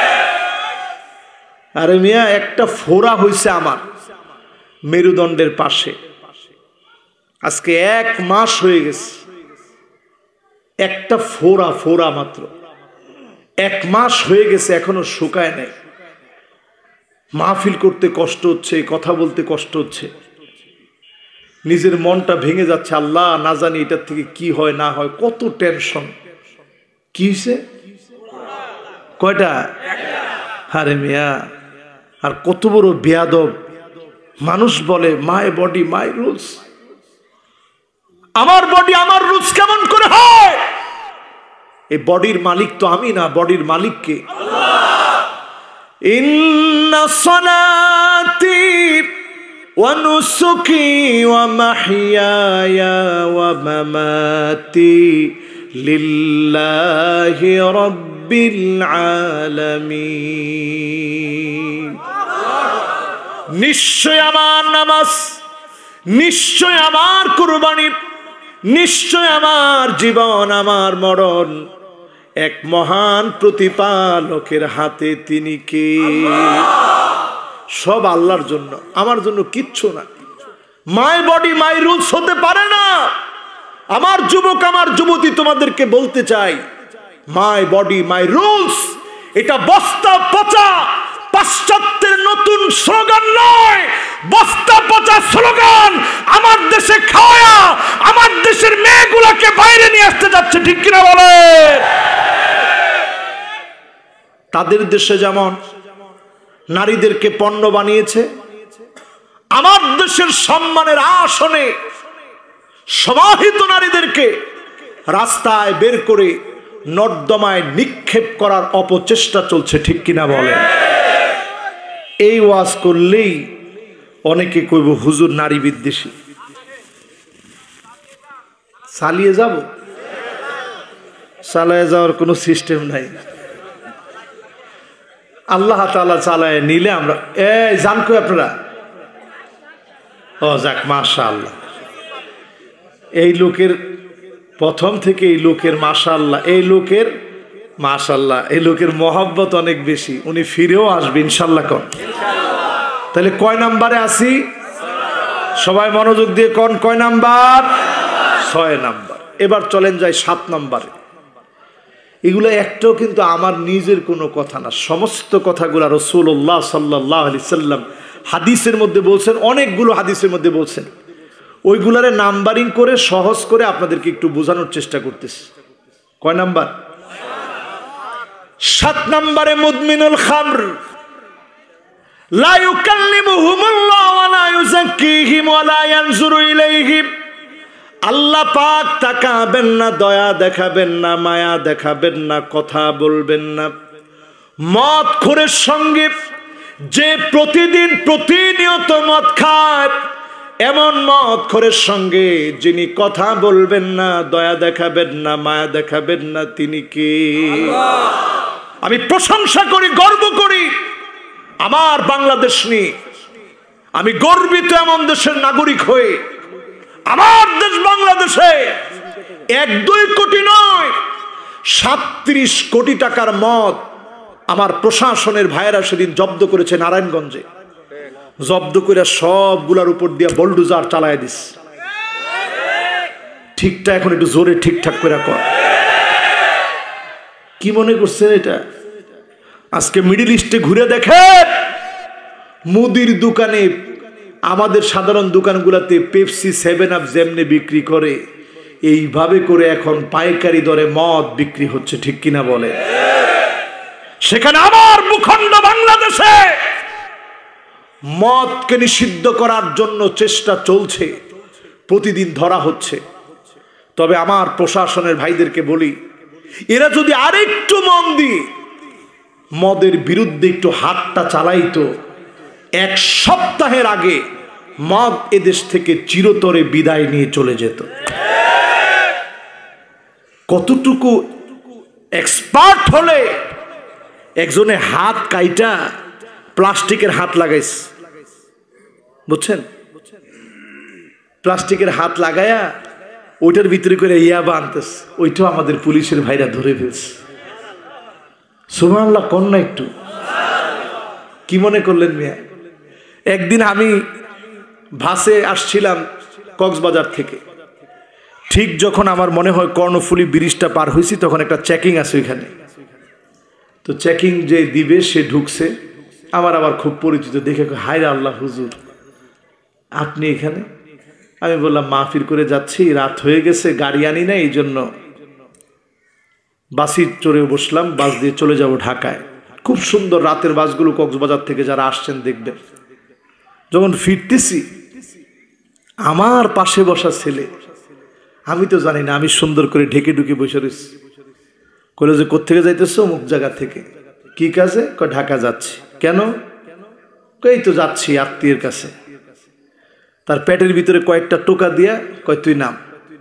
আরে মিয়া, একটা ফোড়া হয়েছে আমার মেরুদণ্ডের পাশে, আজকে এক মাস হয়ে গেছে। একটা ফোড়া, ফোড়া মাত্র, এক মাস হয়ে গেছে, এখনো শুকায় নাই। মাহফিল করতে কষ্ট হচ্ছে, কথা বলতে কষ্ট হচ্ছে, নিজের মনটা ভেঙে যাচ্ছে। আল্লাহ না জানি এটার থেকে কি হয় না হয়, কত টেনশন। কি হয়েছে? কয়টা? আরে মিয়া, আর কত বড় বেয়াদব মানুষ বলে মাই বডি মাই রুলস। আমার বডি আমার রুলস কেমন করে হয়? এই বডির মালিক তো আমি না, বডির মালিক কে? ইন্না সলাতি ওয়া নুসুকি ওয়া মাহইয়ায়া ওয়া মামাতি লিল্লাহি রাব্বিল আলামিন। নিশ্চয় আমার নামাজ, নিশ্চয় আমার কুরবানি, নিশ্চয় আমার জীবন, আমার মরণ এক মহান প্রতিপালকের হাতে। তিনি কে? সব আল্লাহর জন্য, আমার জন্য কিচ্ছু না। মাই বডি মাই রুলস হতে পারে না। আমার যুবক, আমার যুবতী, তোমাদেরকে বলতে চাই, মাই বডি মাই রুলস এটা বস্তা পচা পাশ্চাত্যের নতুন স্লোগান নয়, বস্তা পচা স্লোগান আমার দেশে খাওয়া আমার দেশের মেয়েগুলোকে বাইরে নিয়ে আসতে যাচ্ছে। ঠিক কিনা বলে? তাদের দেশে যেমন নারীদেরকে পণ্য বানিয়েছে, আমার দেশের সম্মানের আসনে সমাহিত নারীদেরকে রাস্তায় বের করে নর্দমায় নিক্ষেপ করার অপচেষ্টা চলছে। ঠিক কিনা বলে? এই ওয়াজ করলেই অনেকে কইব হুজুর নারী বিদ্বেষী। চালিয়ে যাব? চালায় যাওয়ার কোনো সিস্টেম নাই। আল্লাহ তাআলা চালায় নিলে আমরা এই জান কই আপনারা? ও যাক, মাশাআল্লাহ। এই লোকের প্রথম থেকে এই লোকের মাশাআল্লাহ, এই লোকের মাশাআল্লাহ, এই লোকের মহব্বত অনেক বেশি। উনি ফিরেও আসবে ইনশাআল্লাহ। কোন তাহলে কয় নাম্বারে আসি? সবাই মনোযোগ দিয়ে কোন কয় নাম্বার? ছয় নাম্বার। এবার চলেন যাই সাত নাম্বারে। এগুলো একটাও কিন্তু আমার নিজের কোনো কথা না, সমস্ত কথাগুলো রাসূলুল্লাহ সাল্লাল্লাহু আলাইহি সাল্লাম হাদিসের মধ্যে বলছেন, অনেকগুলো হাদিসের মধ্যে বলছেন। ওইগুলারে নাম্বারিং করে সহজ করে আপনাদেরকে একটু বোঝানোর চেষ্টা করতেছি। কয় নাম্বার? সাত নাম্বারে মুদমিনুল খামর, লা ইউকাল্লিমুহুমুল্লাহু ওয়া লা ইউযাক্কিহিম ওয়া লা ইয়ানজুরু ইলাইহিম। আল্লাহ পাক তাকাবেন না, দয়া দেখাবেন না, মায়া দেখাবেন না, কথা বলবেন না। মদ খোরের সঙ্গে যে প্রতিদিন প্রতিনিয়ত মদ খায়, এমন মদ খোরের সঙ্গে যিনি কথা বলবেন না, দয়া দেখাবেন না, মায়া দেখাবেন না, তিনি কে? আমি প্রশংসা করি, গর্ব করি আমার বাংলাদেশ নিয়ে। আমি গর্বিত এমন দেশের নাগরিক হয়ে। আমার দেশ বাংলাদেশে এক দুই কোটি নয়, সাতত্রিশ কোটি টাকার মদ আমার প্রশাসনের ভাইয়েরা সেদিন জব্দ করেছে নারায়ণগঞ্জে। জব্দ করে সবগুলার উপর দিয়ে বলডুজার চালায় দিস। ঠিকটা এখন একটু জোরে ঠিকঠাক করে কর। কি মনে করছেন এটা? আজকে মিডল ইস্টে ঘুরে দেখেন, মুদির দোকানে, আমাদের সাধারণ দোকানগুলোতে পেপসি, সেভেন আপ যেমনি বিক্রি করে, এইভাবে করে এখন পাইকারি দরে মদ বিক্রি হচ্ছে। ঠিক কিনা বলে? সেখানে আমার ভূখণ্ড বাংলাদেশে মদকে নিষিদ্ধ করার জন্য চেষ্টা চলছে, প্রতিদিন ধরা হচ্ছে। তবে আমার প্রশাসনের ভাইদেরকে বলি, এরা যদি আরেকটু মন দিয়ে মদের বিরুদ্ধে একটু হাতটা চালাইতো, এক সপ্তাহের আগে মদ এদেশ থেকে চিরতরে বিদায় নিয়ে চলে যেত। কতটুকু এক্সপার্ট হলে একজনে হাত কাইটা প্লাস্টিকের হাত লাগাইস, বুঝছেন? প্লাস্টিকের হাত লাগায়া ওইটার ভিতরে করে ইয়াবা আনতেস, ওইটাও আমাদের পুলিশের ভাইরা ধরে ফেলছে। সুবহানাল্লাহ কন্যা একটু কি মনে করলেন মিয়া? একদিন আমি বাসে আসছিলাম কক্সবাজার থেকে, ঠিক যখন আমার মনে হয় কর্ণফুলী ব্রিজটা পার হয়েছি, তখন একটা চেকিং আছে ওইখানে। তো চেকিং যে দিবে সে ঢুকছে, আমার আবার খুব পরিচিত, দেখে হায় রে আল্লাহ হুজুর আপনি এখানে? আমি বললাম মাহফিল করে যাচ্ছি, রাত হয়ে গেছে, গাড়ি আনি না, এই জন্য বাসে চড়ে বসলাম, বাস দিয়ে চলে যাব ঢাকায়। খুব সুন্দর রাতের বাসগুলো কক্সবাজার থেকে যারা আসছেন দেখবেন। যখন ফিরতেছি, আমার পাশে বসা ছেলে, আমি তো জানি না, আমি সুন্দর করে ঢেকে ঢুকে বসে রয়েছি। কইলো যে কোত্থেকে যাইতেছো? অমুক জায়গা থেকে। কি কাজে? কয় ঢাকা যাচ্ছি। কেন? এই তো যাচ্ছি আত্মীয়ের কাছে। তার পেটের ভিতরে কয়েকটা টোকা দিয়া কয় তুই নাম।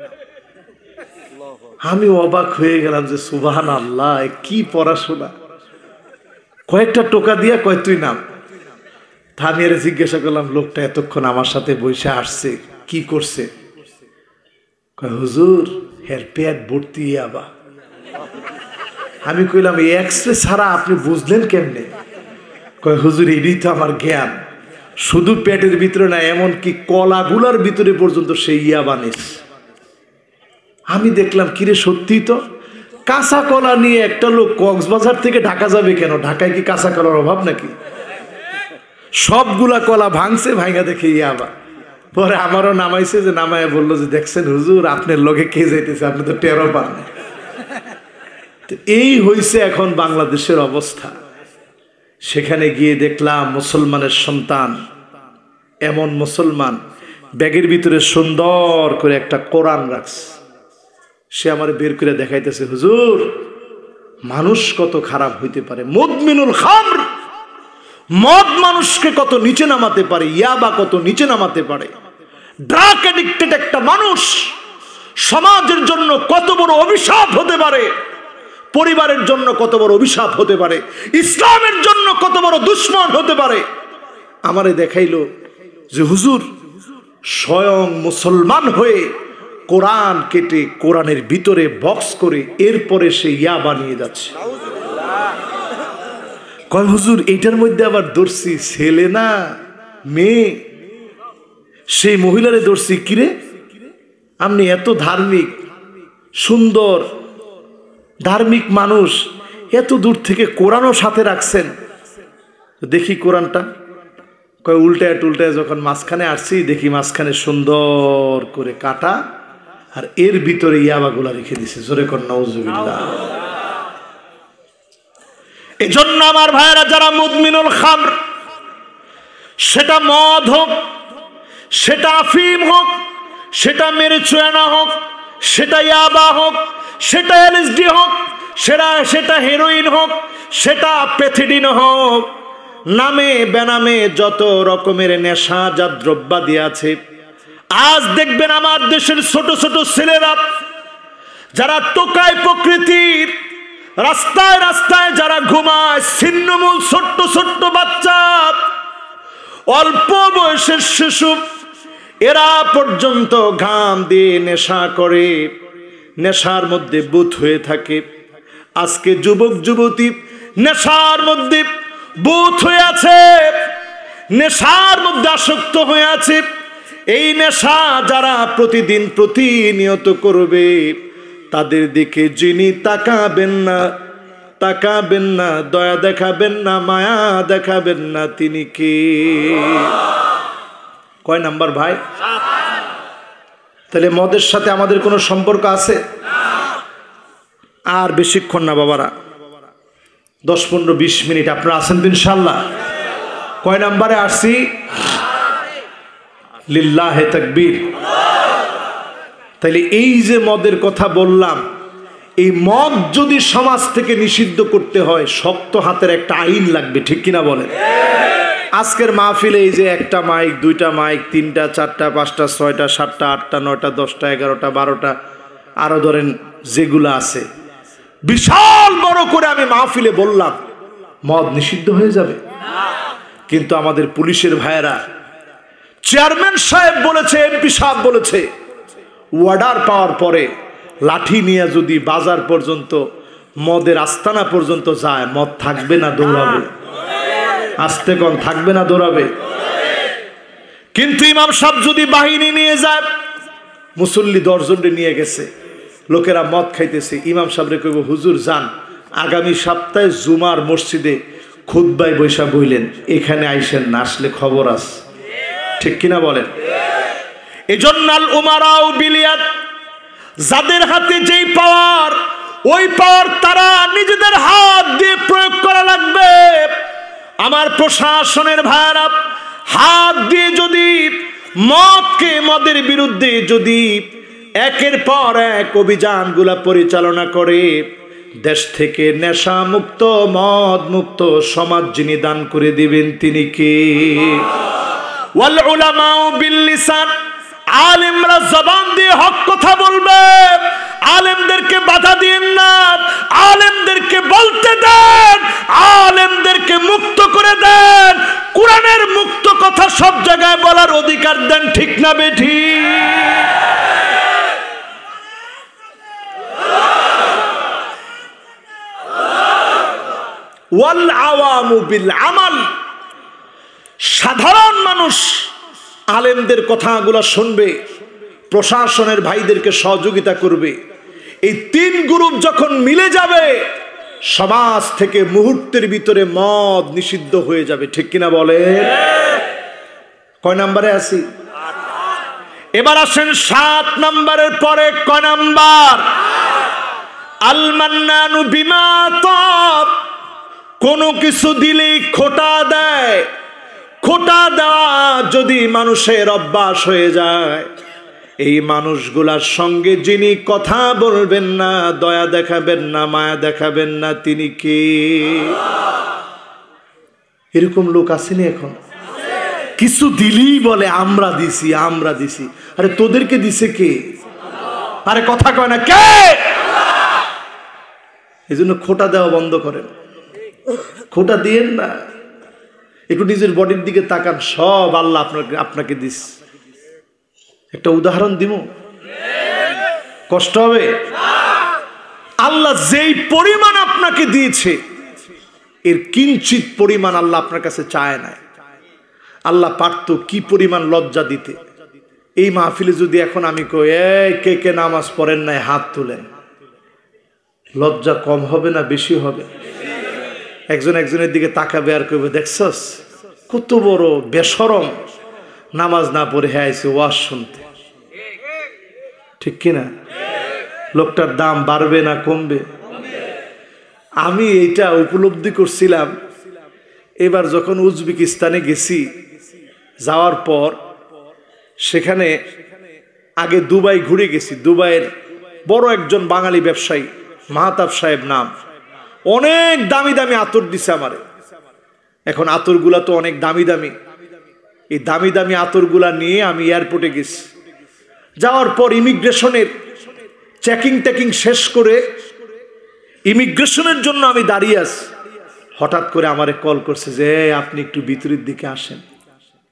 আমি অবাক হয়ে গেলাম যে সুবহানাল্লাহ, কি পড়াশোনা! কয়েকটা টোকা দিয়া কয় তুই নাম। আমি এর জিজ্ঞাসা করলাম, লোকটা এতক্ষণ আমার সাথে বসে আসছে, কি করছে? কয় হুজুর হের পেট ভর্তি ইয়াবা। আমি কইলাম এই এক্সরে ছাড়া আপনি বুঝলেন কেমনে? কয় হুজুর এটাই তো আমার জ্ঞান, শুধু পেটের ভিতরে না, এমনকি কলাগুলার ভিতরে পর্যন্ত সেই ইয়াবা নিস। আমি দেখলাম কিরে সত্যি তো, কাঁচা কলা নিয়ে একটা লোক কক্সবাজার থেকে ঢাকা যাবে কেন? ঢাকায় কি কাঁচা কলার অভাব নাকি? সবগুলা কলা ভাঙছে, ভাঙা দেখে ইয়াবা। পরে আমারও নামাইছে, যে নামায় বললো যে দেখছেন হুজুর আপনার লোকে কে যাইতেছে, আপনি তো টেরো পান। এই হইছে এখন বাংলাদেশের অবস্থা। সেখানে গিয়ে দেখলাম মুসলমানের সন্তান, এমন মুসলমান ব্যাগের ভিতরে সুন্দর করে একটা কোরআন রাখছে। সে আমার বের করে দেখাইতেছে, হুজুর মানুষ কত খারাপ হইতে পারে। মুদমিনুল খামর, মদ মানুষকে কত নিচে নামাতে পারে, ইয়াবা কত নিচে নামাতে পারে। ড্রাগ অ্যাডিক্টেড একটা মানুষ সমাজের জন্য কত বড় অভিশাপ হতে পারে, পরিবারের জন্য কত বড় অভিশাপ হতে পারে, ইসলামের জন্য কত বড় দুশ্মন হতে পারে। আমারে দেখাইলো যে হুজুর স্বয়ং মুসলমান হয়ে কোরআন কেটে কোরআনের ভিতরে বক্স করে এরপরে সে ইয়া বানিয়ে যাচ্ছে। কয় হুজুর এইটার মধ্যে আবার দর্শি ছেলে না মেয়ে। সেই মহিলারে দর্শি, কিরে আপনি এত ধার্মিক, সুন্দর ধার্মিক মানুষ, এত দূর থেকে কোরআনও সাথে রাখছেন, দেখি কোরআনটা। কয় উল্টায় টুলটায় যখন মাঝখানে আসছি, দেখি মাঝখানে সুন্দর করে কাটা, আর এর ভিতরে ইয়াবাগুলা রেখে দিছে। জোরে কর নাউজুবিল্লাহ। এজন্য আমার ভাইয়েরা, যারা মুদমিনুল খামর, সেটা মদ হোক, সেটা আফিম হোক, সেটা মেরিজুয়ানা হোক, সেটা ইয়াবা হোক, সেটা এলএসডি হোক, সেটা সেটা হেরোইন হোক, সেটা প্যাথিডিন হোক, নামে বেনামে যত রকমের নেশাজাত দ্রব্যাদি আছে, আজ দেখবেন আমার দেশের ছোট ছোট ছেলেরা যারা টোকায় প্রকৃতির, রাস্তায় রাস্তায় যারা ঘুমায়, ছিন্নমূল ছোট্ট ছোট্ট বাচ্চা, অল্প বয়সের শিশু, এরা পর্যন্ত ঘাম দিয়ে নেশা করে, নেশার মধ্যে বুঁদ হয়ে থাকে। আজকে যুবক যুবতী নেশার মধ্যে বুঁদ হয়ে আছে, নেশার মধ্যে আসক্ত হয়ে আছে। এই নেশা যারা প্রতিদিন প্রতিনিয়ত করবে, তাদের দিকে যিনি তাকাবেন না, তাকাবেন না, দয়া দেখাবেন না, মায়া দেখাবেন না, তিনি কে? কয় নাম্বার ভাই? তাহলে মদের সাথে আমাদের কোনো সম্পর্ক আছে? আর বেশিক্ষণ না বাবারা, দশ পনেরো বিশ মিনিট আপনারা আছেন তো ইনশাল্লাহ? কয় নাম্বারে আসছি? লিল্লাহে তাকবীর। তাহলে এই যে মদের কথা বললাম, এই মদ যদি সমাজ থেকে নিষিদ্ধ করতে হয়, শক্ত হাতের একটা আইন লাগবে, ঠিক কিনা বলেন? আজকের মাহফিলে এই যে একটা মাইক, দুইটা মাইক, তিনটা, চারটা, পাঁচটা, ছয়টা, সাতটা, আটটা, নয়টা, দশটা, এগারোটা, বারোটা, আরো ধরেন যেগুলো আছে, বিশাল বড় করে আমি মাহফিলে বললাম মদ নিষিদ্ধ হয়ে যাবে। কিন্তু আমাদের পুলিশের ভাইয়েরা, চেয়ারম্যান সাহেব বলেছে, এমপি সাহেব বলেছে, অর্ডার পাওয়ার পরে লাঠি নিয়ে যদি বাজার পর্যন্ত, মদের আস্তানা পর্যন্ত যায়, মদ থাকবে না দৌড়াবে? আস্তে কম, থাকবে না দৌড়াবে? কিন্তু ইমাম সাহেব যদি বাহিনী নিয়ে যায়, মুসল্লি দশজনকে নিয়ে গেছে, লোকেরা মদ খাইতেছে, ইমাম সাহেবরে কইব, হুজুর যান, আগামী সপ্তাহে জুমার মসজিদে খুতবায় বৈশা বইলেন, এখানে আইসেন না, আসলে খবর আছে, ঠিক কিনা বলেন? এজন্য আল উমারাউ বিলিয়াত, যাদের হাতে যেই পাওয়ার, ওই পাওয়ার তারা নিজেদের হাত দিয়ে প্রয়োগ করা লাগবে। আমার প্রশাসনের ভাইরা হাত দিয়ে যদি মদকে, মদের বিরুদ্ধে যদি একের পর এক অভিযানগুলা পরিচালনা করে, দেশ থেকে নেশা মুক্ত, মদ মুক্ত সমাজ যিনি দান করে দিবেন, তিনি কে? ওয়াল উলামাউ বিল লিসান, আলেমরা জবান দিয়ে হক কথা বলবে, আলেমদেরকে বাধা দিন না, আলেমদেরকে বলতে দেন, আলেমদেরকে মুক্ত করে দেন, কোরআনের মুক্ত কথা সব জায়গায় বলার অধিকার দেন, ঠিক না বেঠি? ওয়াল আওয়ামু বিল আমাল, সাধারণ মানুষ আলেমদের কথাগুলো শুনবে, প্রশাসনের ভাইদেরকে সহযোগিতা করবে। এই তিন গ্রুপ যখন মিলে যাবে, সমাজ থেকে মুহূর্তের ভিতরে মদ নিষিদ্ধ হয়ে যাবে, ঠিক কিনা বলে? কয় নাম্বারে আছি? এবার আসেন সাত নাম্বারের পরে কয় নাম্বার? আল মান্নানু বিমা আতাব, কোনো কিছু দিলেই খোটা দেয়। খোটা দেওয়া যদি মানুষের অভ্যাস হয়ে যায়, এই মানুষগুলার সঙ্গে যিনি কথা বলবেন না, দয়া দেখাবেন না, মায়া দেখাবেন না, তিনি কে? এরকম লোক আসেনি এখন? কিছু দিলেই বলে আমরা দিছি, আমরা দিছি। আরে তোদেরকে দিছে কে? আরে কথা কয় না কে? এই জন্য খোটা দেওয়া বন্ধ করেন, খোটা দিয়েন না। একটু নিজের বডির দিকে তাকান, সব আল্লাহ আপনাকে আপনাকে দিস। একটা উদাহরণ দিব, কষ্ট হবে? আল্লাহ যেই পরিমাণ আপনাকে দিয়েছে, এর কিঞ্চিত পরিমাণ আল্লাহ আপনার কাছে চায় না। আল্লাহ পারতো কি পরিমাণ লজ্জা দিতে। এই মাহফিলে যদি এখন আমি কই, এই কে কে নামাজ পড়েন নাই হাত তুলেন, লজ্জা কম হবে না বেশি হবে? একজন একজনের দিকে তাকাবে আর কইবে, দেখছস কত বড় বেশরম, নামাজ না পড়ে হ্যাঁ আইছে ওয়াজ শুনতে, ঠিক কিনা? লোকটার দাম বাড়বে না কমবে? আমি এইটা উপলব্ধি করছিলাম এবার যখন উজবেকিস্তানে গেছি। যাওয়ার পর সেখানে আগে দুবাই ঘুরে গেছি। দুবাইয়ের বড় একজন বাঙালি ব্যবসায়ী, মাহতাব সাহেব নাম, অনেক দামি দামি আতর দিছে আমারে। এখন আতরগুলা তো অনেক দামি দামি, এই দামি দামি আতরগুলা নিয়ে আমি এয়ারপোর্টে গেছি। যাওয়ার পর ইমিগ্রেশনের চেকিং টেকিং শেষ করে ইমিগ্রেশনের জন্য আমি দাঁড়িয়ে আছি। হঠাৎ করে আমারে কল করছে যে আপনি একটু ভিতরের দিকে আসেন।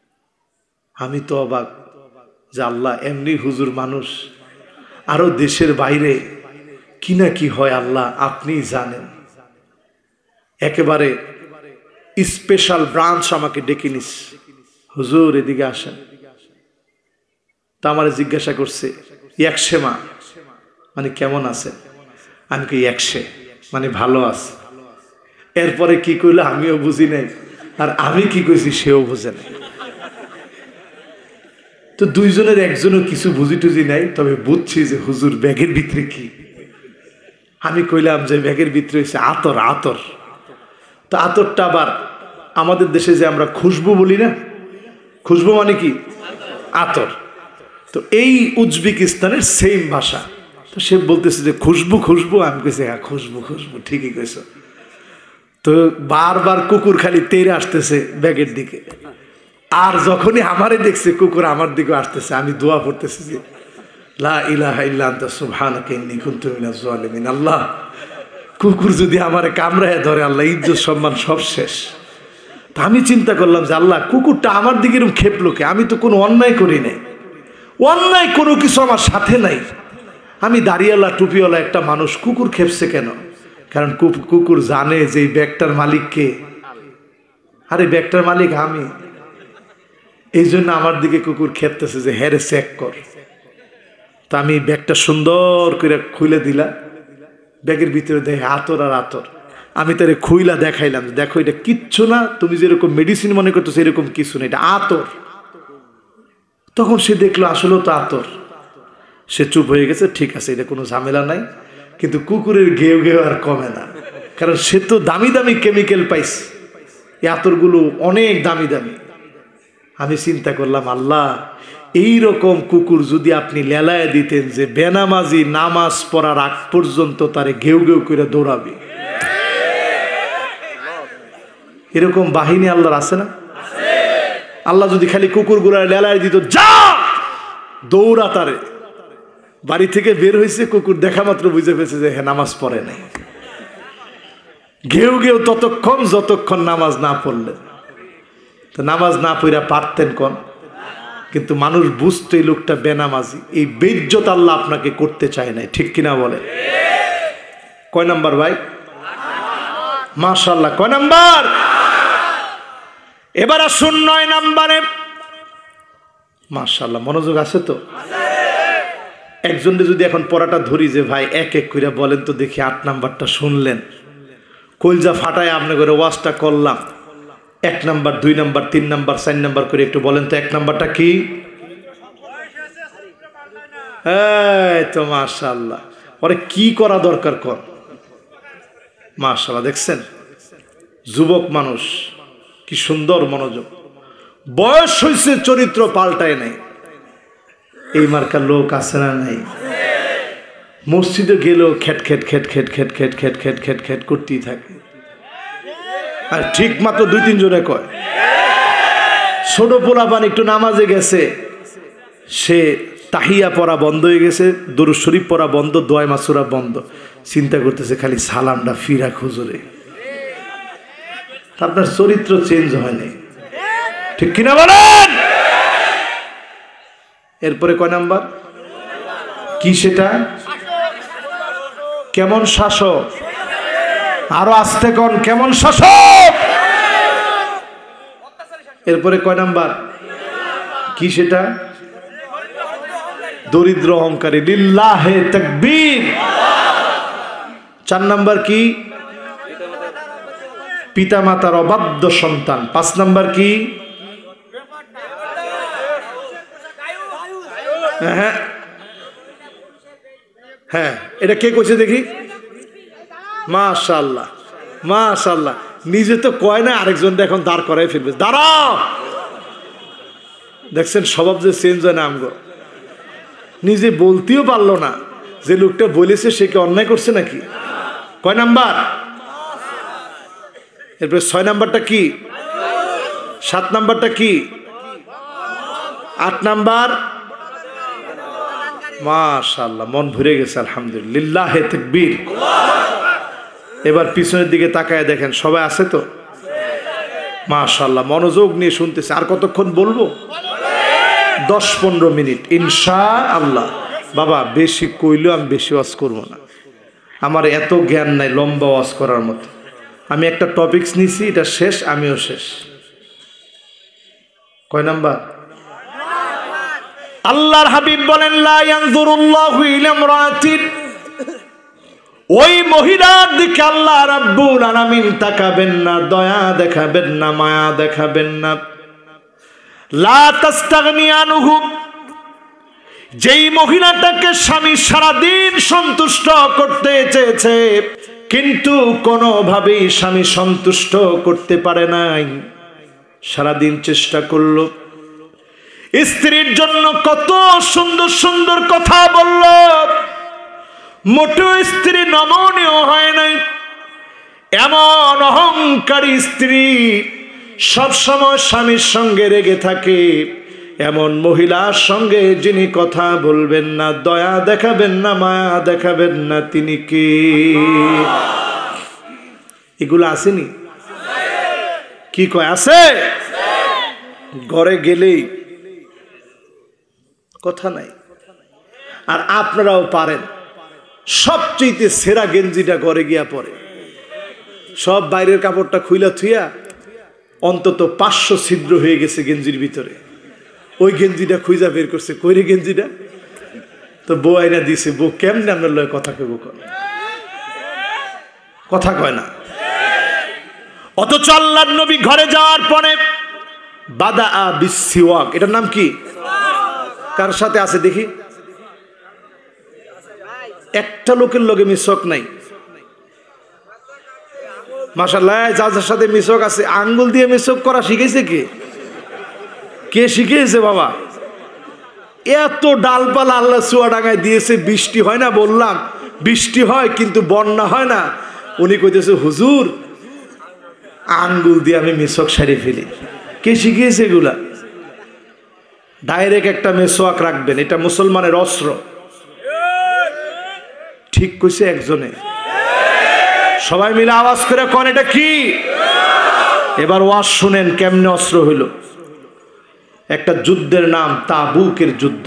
আমি তো অবাক যে আল্লাহ, এমনি হুজুর মানুষ, আরো দেশের বাইরে কি না কি হয় আল্লাহ আপনি জানেন। একেবারে স্পেশাল ব্রাঞ্চ আমাকে ডেকে নিস, হুজুর এদিকে আসেন। তা আমার জিজ্ঞাসা করছে একশে মা মানে কেমন আছে, আমি কি একশে মানে ভালো আছে। এরপরে কি কইলো আমিও বুঝি নাই, আর আমি কি কইছি সেও বুঝে নাই। তো দুইজনের একজনও কিছু বুঝি টুজি নাই, তবে বুঝছি যে হুজুর ব্যাগের ভিতরে কি। আমি কইলাম যে ব্যাগের ভিতরে হচ্ছে আতর। আতর তো আতরটা আবার আমাদের দেশে যে আমরা খুশবু বলি না, খুশবু মানে কি আতর। তো এই উজবেকিস্তানের সেম ভাষা। তো সে বলতেছে যে খুশবু খুশবু, আমি কইছি হ্যাঁ খুশবু খুশবু, ঠিকই কইছো। তো বারবার কুকুর খালি তেড়ে আসতেছে ব্যাগের দিকে, আর যখনই আমারে দেখছে কুকুর আমার দিকে আসতেছে, আমি দোয়া পড়তেছি যে লা ইলাহা ইল্লা আনতা সুবহানাকা ইন্নী কুনতু মিনাজ জালিমিন। আল্লাহ, কুকুর যদি আমারে কামড়ায় ধরে আল্লাহ, ইজ্জত সম্মান সব শেষ। তা আমি চিন্তা করলাম যে আল্লাহ, কুকুরটা আমার দিকে এরকম খেপলো কে? আমি তো কোনো অন্যায় করি নাই, অন্যায় কোনো কিছু আমার সাথে নাই। আমি দাড়িওয়ালা টুপিওয়ালা একটা মানুষ, কুকুর খেপছে কেন? কারণ কুকুর জানে যে এই ব্যাগটার মালিক কে। আরে ব্যাগটার মালিক আমি, এই জন্য আমার দিকে কুকুর খেপতেছে যে হ্যারে চেক কর। তা আমি ব্যাগটা সুন্দর করে খুলে দিলাম, ব্যাগের ভিতরে দেখে আতর আর আতর। আমি তারে খুইলা দেখাইলাম, দেখো এটা কিচ্ছু না, তুমি যেরকম মেডিসিন মনে করতো সেরকম কিছু না, এটা আতর। তখন সে দেখলো আসলেও তো আতর। সে চুপ হয়ে গেছে, ঠিক আছে এটা কোনো ঝামেলা নাই। কিন্তু কুকুরের ঘেউ ঘেউ আর কমে না, কারণ সে তো দামি দামি কেমিক্যাল পাইছে, এই আতরগুলো অনেক দামি দামি। আমি চিন্তা করলাম আল্লাহ, এই রকম কুকুর যদি আপনি লেলায় দিতেন যে বেনামাজি নামাজ পড়ার আগ পর্যন্ত তারে ঘেউ ঘেউ করে দৌড়াবে, এরকম বাহিনী আল্লাহর আছে না? আল্লাহ যদি খালি কুকুর গুলার লেলায় দিত, যা দৌড়া, তারে বাড়ি থেকে বের হয়েছে, কুকুর দেখা মাত্র বুঝে ফেলছে যে হ্যাঁ নামাজ পড়ে নাই। ঘেউ ঘেউ ততক্ষণ যতক্ষণ নামাজ না পড়লেন। তো নামাজ না পড়া পারতেন কোন, কিন্তু মানুষ বুঝতো এই লোকটা বেনামাজি। এই বেইজ্জত আল্লাহ আপনাকে করতে চায় নাই, ঠিক কিনা বলে? কয় নাম্বার ভাই? মাশাআল্লাহ, কয় নাম্বার? এবার আসুন নয় নাম্বারে। মাশাআল্লাহ, মনোযোগ আছে তো? একজনকে যদি এখন পড়াটা ধরি যে ভাই এক এক করে বলেন তো দেখি, আট নাম্বারটা শুনলেন, কলজা ফাটায় আপনি করে ওয়াজটা করলাম, এক নাম্বার দুই নাম্বার তিন নাম্বার চার নাম্বার করে একটু বলেন তো এক নাম্বারটা কি? এই তো মাশাআল্লাহ, ওরে কি করা দরকার কর। মাশাআল্লাহ, দেখছেন যুবক মানুষ কি সুন্দর মনোযোগ। বয়স হয়েছে, চরিত্র পাল্টায় নাই। এই মার্কার লোক আছে না নাই? মসজিদে গেলেও খেট খেট খেট খেট খেট খেট খেট খেট খেট খেট করতেই থাকে, আর ঠিক মাত্র দুই তিন জনে কয়। ছোট পোলাপান একটু নামাজে গেছে, সে তাহিয়া পড়া বন্ধ হয়ে গেছে, দরুদ শরীফ পড়া বন্ধ, দোয়া মাসুরা বন্ধ, চিন্তা করতেছে খালি সালামটা ফিরা খুঁজরে। আপনার চরিত্র চেঞ্জ হয়নি, ঠিক কিনা বলেন? এরপরে কয় নাম্বার কি সেটা? কেমন শাসক? আরো আস্তে কোন, কেমন শাসক? এরপরে কয় নাম্বার কি সেটা? দরিদ্র অহংকারী, লিল্লাহে তাকবীর। চার নাম্বার কি? পিতা মাতার অবাধ্য সন্তান। পাঁচ নাম্বার কি? হ্যাঁ হ্যাঁ, এটা কে কইছে দেখি? মাশাআল্লাহ মাশাআল্লাহ, নিজে তো কয় না, আরেকজন এখন দাঁড় করাই ফেলবে, দাঁড়াও। দেখছেন স্বভাব যে চেঞ্জ হয় না আমগো। নিজে বলতেও পারলো না, যে লোকটা বলেছে সে কি অন্যায় করছে নাকি? কয় নাম্বার? এরপরে ছয় নাম্বারটা কি? সাত নাম্বারটা কি? আট নাম্বার? মাশাআল্লাহ, মন ভরে গেছে, আলহামদুলিল্লাহ, তাকবীর। এবার পিছনের দিকে তাকায় দেখেন সবাই আছে তো? মাশাআল্লাহ, মনোযোগ নিয়ে শুনতেছে। আর কতক্ষণ বলবো? দশ পনেরো মিনিট ইনশাআল্লাহ। বাবা বেশি কইলেও আমি বেশি ওয়াজ করব না, আমার এত জ্ঞান নাই লম্বা ওয়াজ করার মতো। আমি একটা টপিকস নিছি, এটা শেষ, আমিও শেষ। কয় নাম্বার? আল্লাহর হাবিব বলেন লা ইয়ানজুরুল্লাহু ইলা ইমরাতিন, ওই মহিলার দিকে আল্লাহ রাব্বুল আলামিন তাকাবেন না, দয়া দেখাবেন না, মায়া দেখাবেন না। লা তাস্তাগনি আনহু, যেই মহিলাটাকে স্বামী সারাদিন সন্তুষ্ট করতে চেয়েছে কিন্তু কোনোভাবেই স্বামী সন্তুষ্ট করতে পারে নাই, সারাদিন চেষ্টা করলো, স্ত্রীর জন্য কত সুন্দর সুন্দর কথা বলল, মোটেও স্ত্রী নমনীয় হয় নাই। এমন অহংকারী স্ত্রী, সবসময় স্বামীর সঙ্গে রেগে থাকে, এমন মহিলার সঙ্গে যিনি কথা বলবেন না, দয়া দেখাবেন না, মায়া দেখাবেন না, তিনি কে? এগুলো আসেনি? কি কয় আছে? ঘরে গেলেই কথা নাই। আর আপনারাও পারেন, সবচেয়ে সেরা গেঞ্জিটা ঘরে গিয়া পরে, সব বাইরের কাপড়টা খুইলা থুইয়া অন্তত পাঁচশো ছিদ্র হয়ে গেছে গেঞ্জির ভিতরে, ওই গেঞ্জিটা খুঁজা বের করছে, কইরে গেঞ্জিটা তো বউ আইনা দিছে। বউ কেমনে আপনার লয় কথা কেব কথা কয় না। অথচ আল্লাহর নবী ঘরে যাওয়ার পরে বাদা আ বিসওয়াক, এটার নাম কি? কার সাথে আছে দেখি? একটা লোকের লগে মিসওয়াক নাই। মাশাআল্লাহ, যার সাথে মিসওয়াক আছে আঙ্গুল দিয়ে মিসওয়াক করা শিখেছে কে? কে শিখিয়েছে বাবা? এত ডালপালা আল্লাহ চুয়াডাঙ্গায় দিয়েছে, বৃষ্টি হয় না, বললাম বৃষ্টি হয় কিন্তু বন্যা হয় না। উনি কইতেছে হুজুর আঙ্গুল দিয়ে আমি মিসওয়াক সারিয়ে ফেলি। কে শিখিয়েছে এগুলা? ডাইরেক্ট একটা মিসওয়াক রাখবেন, এটা মুসলমানের অস্ত্র। ঠিক কইছে একজনে, সবাই মিলে আওয়াজ করে কোন এটা কি? এবার ওয়াজ শুনেন কেমনে অস্ত্র হইল। একটা যুদ্ধের নাম তাবুকের যুদ্ধ।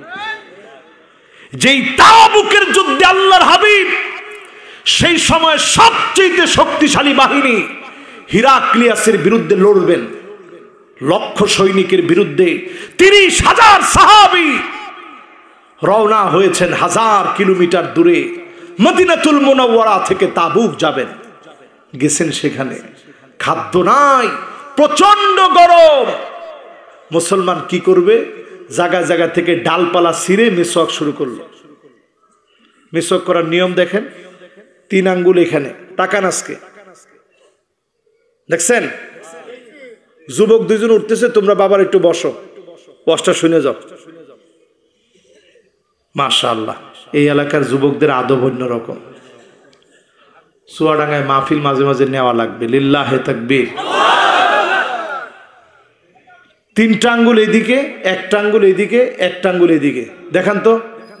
যেই তাবুকের যুদ্ধে আল্লাহর হাবিব সেই সময় সবচেয়ে শক্তিশালী বাহিনী হিরাক্লিয়াসের বিরুদ্ধে লড়বেন, লক্ষ সৈনিকের বিরুদ্ধে তিরিশ হাজার সাহাবী রওনা হয়েছেন হাজার কিলোমিটার দূরে, মদিনাতুল মুনাওয়ারা থেকে তাবুক যাবেন। গেছেন সেখানে, খাদ্য নাই, প্রচন্ড গরম। মুসলমান কি করবে? জায়গা জায়গা থেকে ডালপালা ছিঁড়ে মিসওয়াক শুরু করলো। মিসওয়াক করার নিয়ম দেখেন, তিন আঙ্গুল এখানে, টাকা নাচকে দেখছেন? যুবক দুইজন উঠতেছে, তোমরা বাবার একটু বসো, ওয়াজটা শুনে যাও। মাশাআল্লাহ, এই এলাকার যুবকদের আদব অন্যরকম। চুয়াডাঙ্গায় মাহফিল মাঝে মাঝে নেওয়া লাগবে। লিল্লাহে তাকবীর। তিনটা আঙ্গুল এদিকে, একটা আঙ্গুল এদিকে, একটা আঙ্গুল এদিকে, দেখান তো।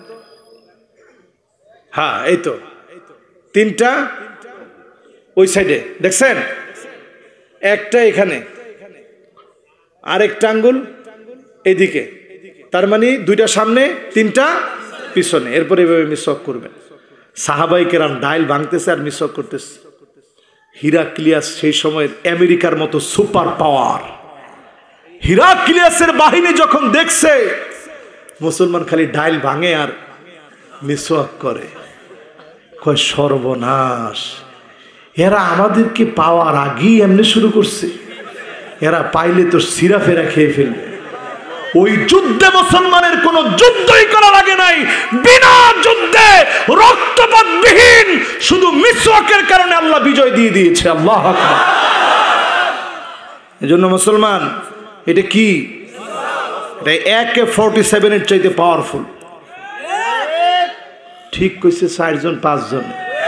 হ্যাঁ এই তো, তিনটা ওই সাইডে দেখছেন, একটা এখানে, আরেকটা আঙ্গুল এদিকে, তার মানে দুইটা সামনে, তিনটা পিছনে। এরপরে এভাবে মিসওয়াক করবেন। সাহাবাই কেরাম ডাইল ভাঙতেছে আর মিসওয়াক করতেছে। হিরাক্লিয়াস সেই সময়ের আমেরিকার মতো সুপার পাওয়ার। হিরাক্লিয়াসের বাহিনী যখন দেখছে মুসলমান খালি ডাইল ভাঙে আর মিসওয়াক করে, কয় সর্বনাশ, এরা আমাদেরকে পাওয়ার আগেই এমনি শুরু করছে, এরা পাইলে তো সিরা ফেরা খেয়ে ফেলবে। ওই যুদ্ধে মুসলমানের কোন যুদ্ধই করা লাগে নাই, বিনা যুদ্ধে রক্তপাতবিহীন শুধু মিসওয়াকের কারণে আল্লাহ বিজয় দিয়ে দিয়েছে। আল্লাহু আকবার। এজন্য মুসলমান, এটা কি? এটা একে ফর্টি সেভেন এর চাইতে পাওয়ারফুল। ঠিক কইছে চারজন পাঁচজন।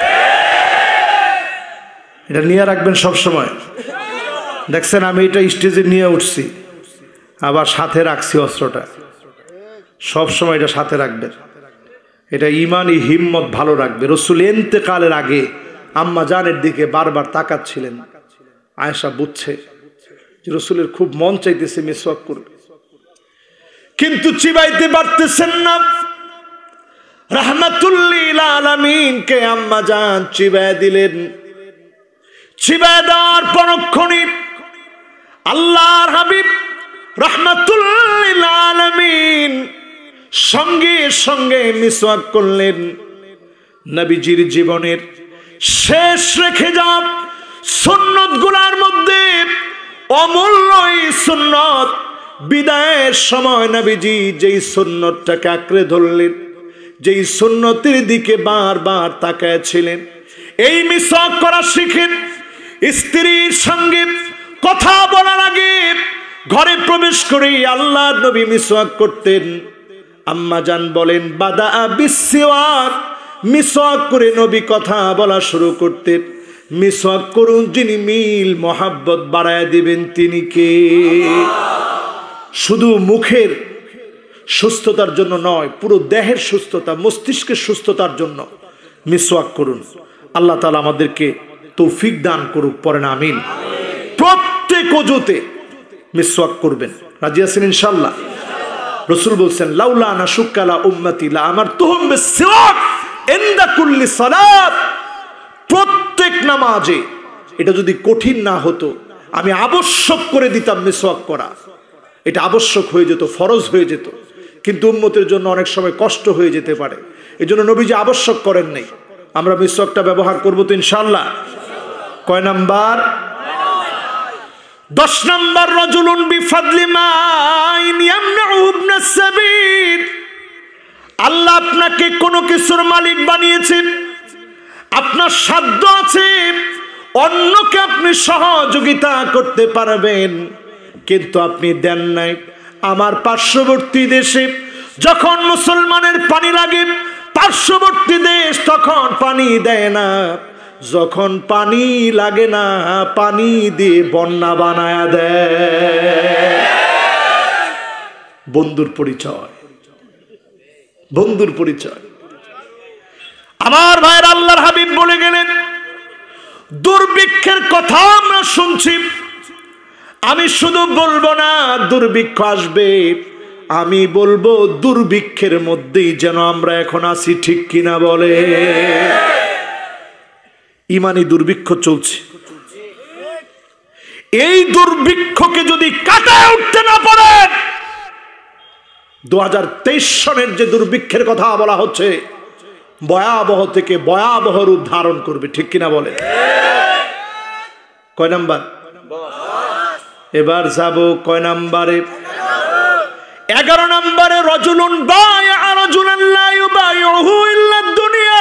এটা নিয়ে রাখবেন সব সময়। দেখছেন আমি এটা স্টেজে নিয়ে উঠছি, আবার সাথে রাখছি অস্ত্রটা, সব সময় এটা সাথে রাখবেন। এটা ইমানি হিম্মত ভালো রাখবে। রসুল ইন্তেকালের আগে আম্মা জানের দিকে বারবার তাকাচ্ছিলেন। আয়েশা বুঝছে যে রসুলের খুব মন চাইতেছে মিসওয়াক করবে, কিন্তু চিবাইতে পারতেছেন না। রাহমাতুল্লিল আলামিনকে আম্মা জান চিবাই দিলেন। চিবাই দেওয়ার পরক্ষণে আল্লাহর হাবিব রাহমাতুল্লিল আলামিন সঙ্গে সঙ্গে মিসওয়াক করলেন। নবীজির জীবনের শেষ রেখে যাওয়া সুন্নত গুলার মধ্যে অমূল্য এই সুন্নত, বিদায়ের সময় নবীজি যেই সুন্নতটাকে আঁকড়ে ধরলেন, যেই সুন্নতের দিকে বারবার তাকাচ্ছিলেন, এই মিসওয়াক করা শিখেন। স্ত্রীর সঙ্গে কথা বলার আগে ঘরে প্রবেশ করে আল্লাহর নবী মিসওয়াক করতেন। আম্মা জান বলেন বাদা বিসওয়াক, মিসওয়াক করে নবী কথা বলা শুরু করতেন। মিসওয়াক করুন, যিনি মিল মোহাব্বত বাড়ায় দিবেন তিনি কে? শুধু মুখের সুস্থতার জন্য নয়, পুরো দেহের সুস্থতা, মস্তিষ্কের সুস্থতার জন্য মিসওয়াক করুন। আল্লাহ তাআলা আমাদেরকে তৌফিক দান করুক, পড়েন আমিন। প্রত্যেক ওযুতে মিসওয়াক করবেন, রাজি আছেন ইনশাআল্লাহ? রাসূল বলেন লাউলা নাশুক্কালা উম্মতি লা আমারতুহুম বিসওয়াক ইনদা কুল্লি সালাত। প্রত্যেক নামাজে এটা যদি কঠিন না হতো, আমি আবশ্যক করে দিতাম মিসওয়াক করা। এটা আবশ্যক হয়ে যেত, ফরজ হয়ে যেত, কিন্তু উম্মতের জন্য অনেক সময় কষ্ট হয়ে যেতে পারে। এজন্য নবীজি আবশ্যক করেন নাই। আমরা মিসওয়াকটা ব্যবহার করব তো ইনশাআল্লাহ। কয় নাম্বার? দশ নাম্বার, রাজুলুন বিফাদলি মাইন ইয়ামনাউ ইবনাস সাবিল। আল্লাহ আপনাকে কোনো কিছুর মালিক বানিয়েছেন, আপনার সাধ্য আছে, অন্যকে আপনি সহযোগিতা করতে পারবেন, কিন্তু আপনি দেন নাই। আমার পার্শ্ববর্তী দেশে যখন মুসলমানের পানি লাগে, পার্শ্ববর্তী দেশ তখন পানি দেয় না। যখন পানি লাগে না, পানি দিয়ে বন্যা বানায়া দেয়। বন্ধুর পরিচয়, বন্ধুর পরিচয়। আমার ভাইয়ের আল্লাহর হাবিব বলে গেলেন, দুর্ভিক্ষের কথা আমরা শুনছি, আমি শুধু বলবো না দুর্ভিক্ষ আসবে, আমি বলবো দুর্ভিক্ষের মধ্যেই যেন আমরা এখন আছি, ঠিক কিনা বলে? ইমানি দুর্ভিক্ষ চলছে। এই দুর্ভিক্ষকে যদি কাটায় উঠতে না পারেন, দু হাজার তেইশ সনের যে দুর্ভিক্ষের কথা বলা হচ্ছে, ভয়াবহ থেকে ভয়াবহ রূপ ধারণ করবে, ঠিক কিনা বলে? কয় নাম্বার? এবার যাব কয় নাম্বারে? এগারো নাম্বারে, রাজুলুন বায়আ রাজুলান লা ইউবাইউহু ইল্লা দুনিয়া।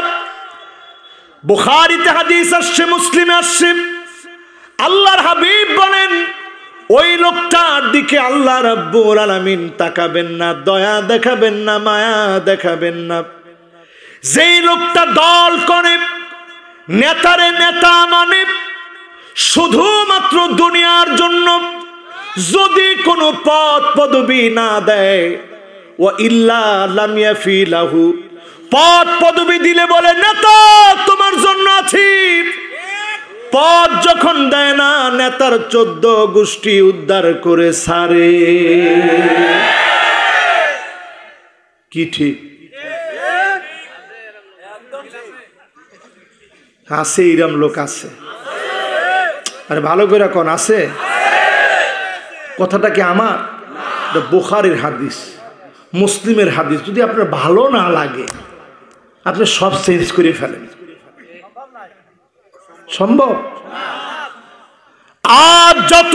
বুখারীতে হাদিস আসছে, মুসলিমে আসছে। আল্লাহর হাবিব বলেন, ওই লোকটার দিকে আল্লাহ রাব্বুল আলামিন তাকাবেন না, দয়া দেখাবেন না, মায়া দেখাবেন না, যেই লোকটা দল করে, নেতারে নেতা মানে শুধুমাত্র দুনিয়ার জন্য, যদি কোনো পদ পদবি না দেয়, ওয়া ইল্লা লাম ইয়াফি লাহু, পদ পদবি দিলে বলে নেতা তোমার জন্য আছি, পদ যখন দেয় না, নেতার চোদ্দ গোষ্ঠী উদ্ধার করে সারে। কি ঠিক? আছে এরম লোক আছে? আরে ভালো করে কোন আছে? কথাটা কি আমার? বুখারীর হাদিস, মুসলিমের হাদিস। যদি আপনার ভালো না লাগে, আপনি সব চেঞ্জ করে ফেলেন, সম্ভব? আজ যত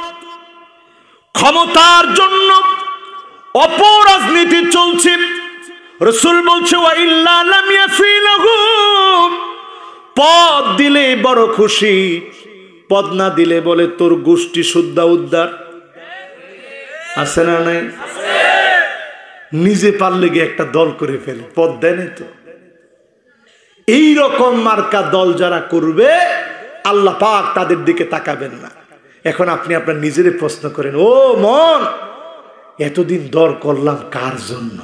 ক্ষমতার জন্য অপরাজনীতি চলছে, রাসূল বলছে ওয়া ইল্লা লাম ইয়াফি লাহু, পদ দিলে বড় খুশি, পদ না দিলে বলে তোর গোষ্ঠী শুদ্ধা উদ্ধার। আছে না নাই? নিজে পারলে গিয়ে একটা দল করে ফেলে, পদ দেয় না তো। এই রকম মার্কা দল যারা করবে, আল্লাহ পাক তাদের দিকে তাকাবেন না। এখন আপনি আপনার নিজের প্রশ্ন করেন, ও মন, এতদিন দল করলাম কার জন্য?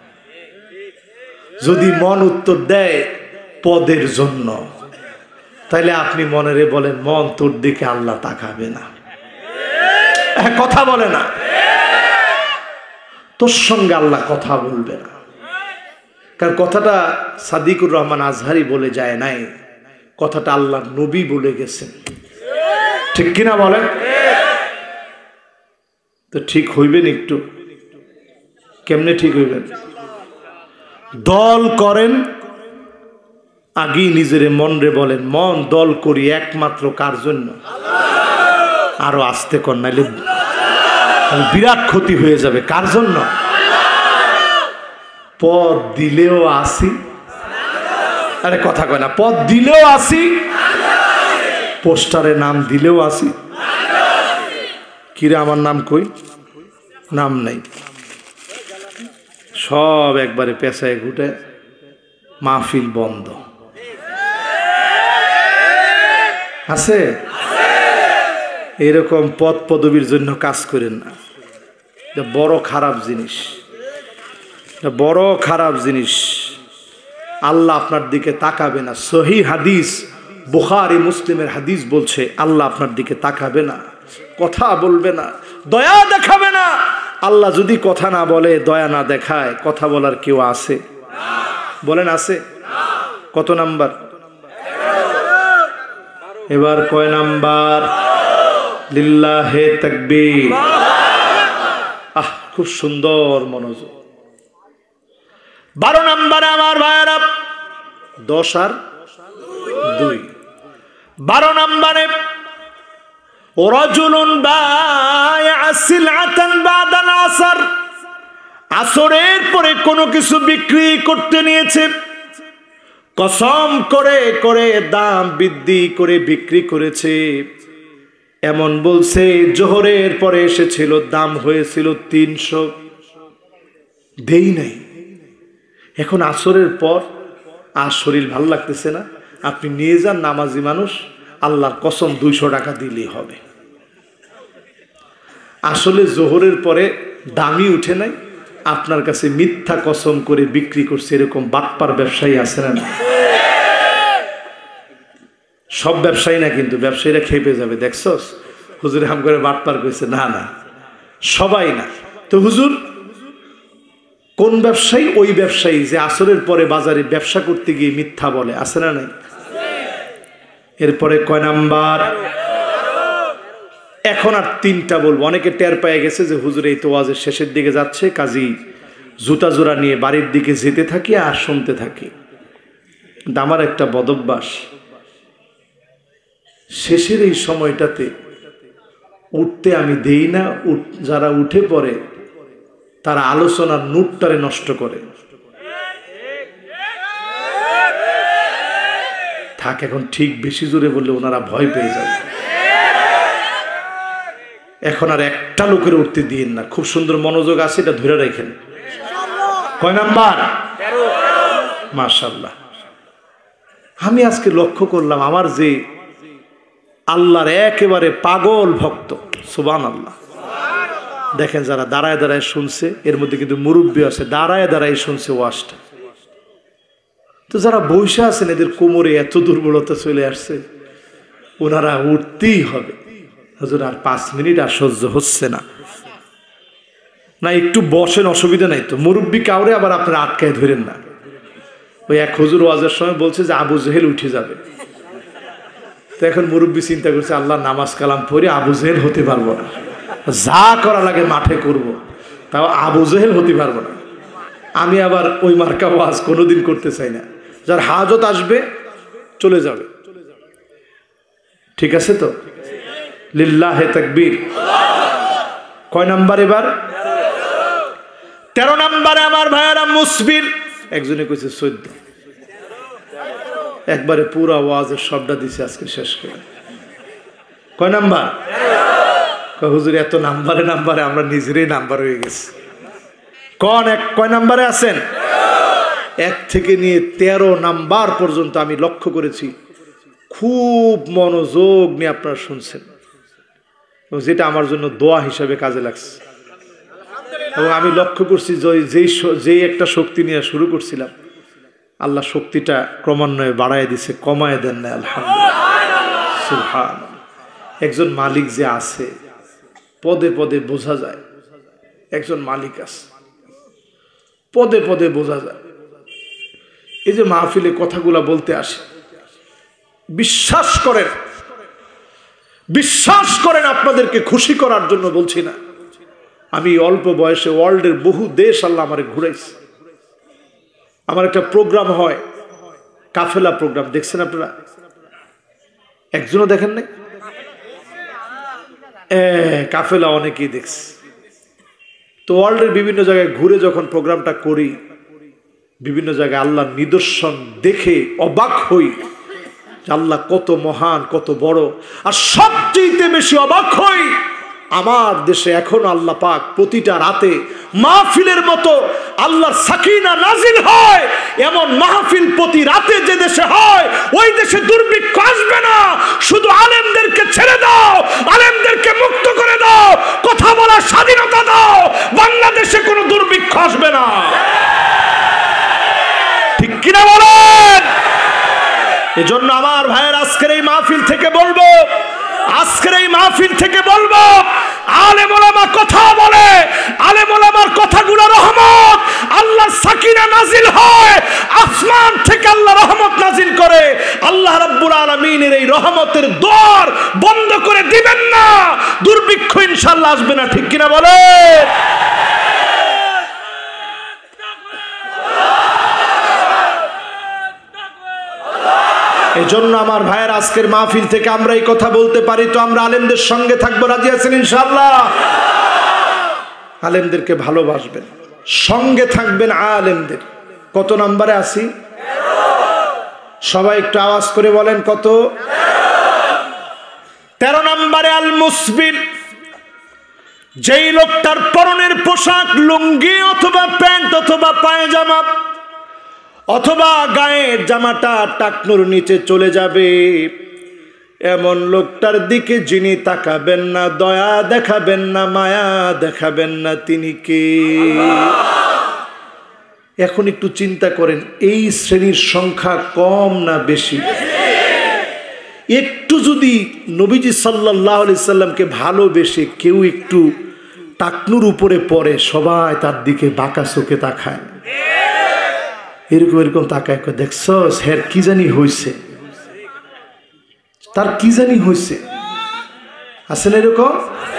যদি মন উত্তর দেয় পদের জন্য, তাইলে আপনি মনেরে বলেন, মন তোর দিকে আল্লাহ তাকাবে না। কথা বলে না? তোর সঙ্গে আল্লাহ কথা বলবে না। কারণ কথাটা সাদিকুর রহমান আজহারি বলে যায় নাই, কথাটা আল্লাহ নবী বলে গেছেন, ঠিক কিনা বলেন? তো ঠিক হইবেন একটু, কেমনে ঠিক হইবেন? দল করেন, আগেই নিজের মন রে বলেন, মন দল করি একমাত্র কার জন্য? আরো আস্তে কর, নাইলে বিরাট ক্ষতি হয়ে যাবে। কার জন্য? পদ দিলেও আসি, আরে কথা কয় না, পদ দিলেও আসি, পোস্টারে নাম দিলেও আসি। কিরে আমার নাম কই? নাম নাই, সব একবারে পেশায় ঘুটে, মাহফিল বন্ধ। আছে এরকম পদ পদবীর জন্য কাজ করেন না, এটা বড় খারাপ জিনিস, এটা বড় খারাপ জিনিস। আল্লাহ আপনার দিকে তাকাবে না। সহিহ হাদিস, বুখারী মুসলিমের হাদিস বলছে আল্লাহ আপনার দিকে তাকাবে না, কথা বলবে না, দয়া দেখাবে না। আল্লাহ যদি কথা না বলে, দয়া না দেখায়, কথা বলার কেউ আছে? বলেন আছে? কত নাম্বার? এবার কয় নাম্বার? লিল্লাহে তাকবীর। আহ, খুব সুন্দর মনোযোগ। বারো নাম্বারে আমার ভাইয়েরা, দশ আর দুই, বারো নাম্বারে রাজুলুন বায়আ সিলআতান বাদাল আসর, আসরের পরে কোনো কিছু বিক্রি করতে নিয়েছে, কসম করে করে দাম বৃদ্ধি করে বিক্রি করেছে। এমন বলছে জোহরের পরে এসেছিল, দাম হয়েছিল তিনশো, দেই নাই। এখন আসরের পর আর শরীর ভাল লাগতেছে না, আপনি নিয়ে যান, নামাজি মানুষ, আল্লাহর কসম দুইশো টাকা দিলেই হবে। আসলে জোহরের পরে দামই উঠে নাই, আপনার কাছে মিথ্যা কসম করে বিক্রি করছে। এরকম বাটপার ব্যবসায়ী আছে না? সব ব্যবসায়ী না, কিন্তু ব্যবসায়ীরা খেপে যাবে, দেখছস হুজুর হাম করে বাটপার কইছে। না না, সবাই না। তো হুজুর কোন ব্যবসায়ী? ওই ব্যবসায়ী যে আসরের পরে বাজারে ব্যবসা করতে গিয়ে মিথ্যা বলে, আছে না নাই? এরপরে কয় নাম্বার? এখন আর তিনটা বলবো। অনেকে টের পেয়ে গেছে যে হুজুর এই তো ওয়াজের শেষের দিকে যাচ্ছে, কাজী জুতা জোড়া নিয়ে বাড়ির দিকে যেতে থাকি আর শুনতে থাকি। কিন্তু আমার একটা বদভ্যাস, শেষের এই সময়টাতে উঠতে আমি দেই না। যারা উঠে পড়ে তারা আলোচনার নোটটারে নষ্ট করে। থাক, এখন ঠিক বেশি জোরে বললে ওনারা ভয় পেয়ে যাবে। এখন আর একটা লোকের উঠতে দিন না। খুব সুন্দর মনোযোগ আছে, এটা ধরে রাখেন। কয় নাম্বার? মাশাআল্লাহ। আমি আজকে লক্ষ্য করলাম, আমার যে আল্লাহর একেবারে পাগল ভক্ত, সুবহানাল্লাহ, দেখেন যারা দাঁড়ায় দাঁড়ায় শুনছে, এর মধ্যে কিন্তু মুরব্বী আছে, দাঁড়ায় দাঁড়ায় শুনছে ওয়াজটা। তো যারা বসে আছেন, এদের কোমরে এত দুর্বলতা চলে আসছে, ওনারা উঠতেই হবে। হুজুর আর পাঁচ মিনিট আর সহ্য হচ্ছে না, না একটু বসেন, অসুবিধা নাই তো। মুরব্বী কাউরে আবার আপনারা আটকায় ধরেন না। ওই এক হুজুর ওয়াজের সময় বলছে যে আবু জেহেল উঠে যাবে। তো এখন মুরব্বী চিন্তা করছে, আল্লাহ নামাজ কালাম পড়ে আবু জেহেল হতে পারবো না, যা করা লাগে মাঠে করব, তাও আবু জেহেল হতে পারবো না। আমি আবার ওই মার্কা ওয়াজ কোনোদিন করতে চাই না। যার হাজত আসবে চলে যাবে, ঠিক আছে তো? লিল্লাহে তাকবীর। কয় নাম্বার এবার? তেরো নাম্বারে আমার ভাইয়ারা মুসবির। একজনে কইছে চোদ্দ, একবারে পুরা ওয়াজের সবটা দিছে আজকে শেষ করে। কয় নাম্বার? হুজুর এত নাম্বারে নাম্বারে আমরা নিজেরই নাম্বার হয়ে গেছি। কোন এক কয় নাম্বারে আছেন? এক থেকে নিয়ে তেরো নাম্বার পর্যন্ত আমি লক্ষ্য করেছি, খুব মনোযোগ নিয়ে আপনারা শুনছেন, যেটা আমার জন্য দোয়া হিসাবে কাজে লাগছে। এবং আমি লক্ষ্য করছি যেই যেই একটা শক্তি নিয়ে শুরু করছিলাম, আল্লাহ শক্তিটা ক্রমান্বয়ে বাড়ায় দিছে, কমায় দেন না। আলহামদুলিল্লাহ, সুবহানাল্লাহ। একজন মালিক যে আছে, পদে পদে বোঝা যায় একজন মালিক আছে। পদে পদে বোঝা যায়। এই যে মাহফিলে কথাগুলা বলতে আসে, বিশ্বাস করেন বিশ্বাস করেন আপনাদেরকে খুশি করার জন্য বলছি না। আমি অল্প বয়সে ওয়ার্ল্ডের বহু দেশ আল্লাহ আমারে ঘুরাইছে। আমার একটা প্রোগ্রাম হয়, কাফেলা প্রোগ্রাম, দেখছেন আপনারা? একজনও দেখেন নাই? কাফেলা অনেকেই দেখছে। তো ওয়ার্ল্ডের বিভিন্ন জায়গায় ঘুরে যখন প্রোগ্রামটা করি, বিভিন্ন জায়গায় আল্লাহর নিদর্শন দেখে অবাক হই, আল্লাহ কত মহান, কত বড়। আর সবচেয়ে বেশি অবাক হই, আমার দেশে এখন আল্লাহ পাক প্রতিটা রাতে মাহফিলের মতো আল্লাহর সাকিনা নাজিল হয়। এমন মাহফিল প্রতি রাতে যে দেশে হয়, ওই দেশে দুর্ভিক্ষ আসবে না। শুধু আলেমদেরকে ছেড়ে দাও, আলেমদেরকে মুক্ত করে দাও, কথা বলার স্বাধীনতা দাও, বাংলাদেশে কোনো দুর্ভিক্ষ আসবে না। ঠিক কিনা বলেন? এজন্য আমার ভাইয়ের আজকের এই মাহফিল থেকে বলবো, আজকের এই মাহফিল থেকে বলবো, আলেম ওলামা কথা বলে, আলেম ওলামার কথাগুলো রহমত, আল্লাহর সাকিনা নাজিল হয়, আসমান থেকে আল্লাহ রহমত নাজিল করে। আল্লাহ রাব্বুল আলামিনের এই রহমতের দ্বার বন্ধ করে দিবেন না, দুর্ভিক্ষ ইনশাআল্লাহ আসবে না। ঠিক কিনা বলে? এজন্য আমার ভাইয়ের আজকের মাহফিল থেকে আমরা এই কথা বলতে পারি তো আমরা আলেমদের সঙ্গে থাকবো। রাজি আছেন ইনশাআল্লাহ? আলেমদেরকে ভালোবাসবেন, সঙ্গে থাকবেন আলেমদের। কত নম্বরে আছি? সবাই একটু আওয়াজ করে বলেন কত? তেরো নম্বরে আল মুসবিল, যেই লোকটার পরনের পোশাক লুঙ্গি অথবা প্যান্ট অথবা পায়জামা অথবা গায়ের জামাটা টাকনুর নিচে চলে যাবে, এমন লোকটার দিকে যিনি তাকাবেন না, দয়া দেখাবেন না, মায়া দেখাবেন না, তিনি কে? এখন একটু চিন্তা করেন, এই শ্রেণীর সংখ্যা কম না বেশি? একটু যদি নবীজি সাল্লাল্লাহু আলাইহি সাল্লামকে ভালোবেসে কেউ একটু টাকনুর উপরে পড়ে, সবাই তার দিকে বাঁকা চোখে তাকায়, এরকম এরকম তাকায়, দেখছো স্যার কি জানি হয়েছে, তার কি জানি হয়েছে। আছে না এরকম?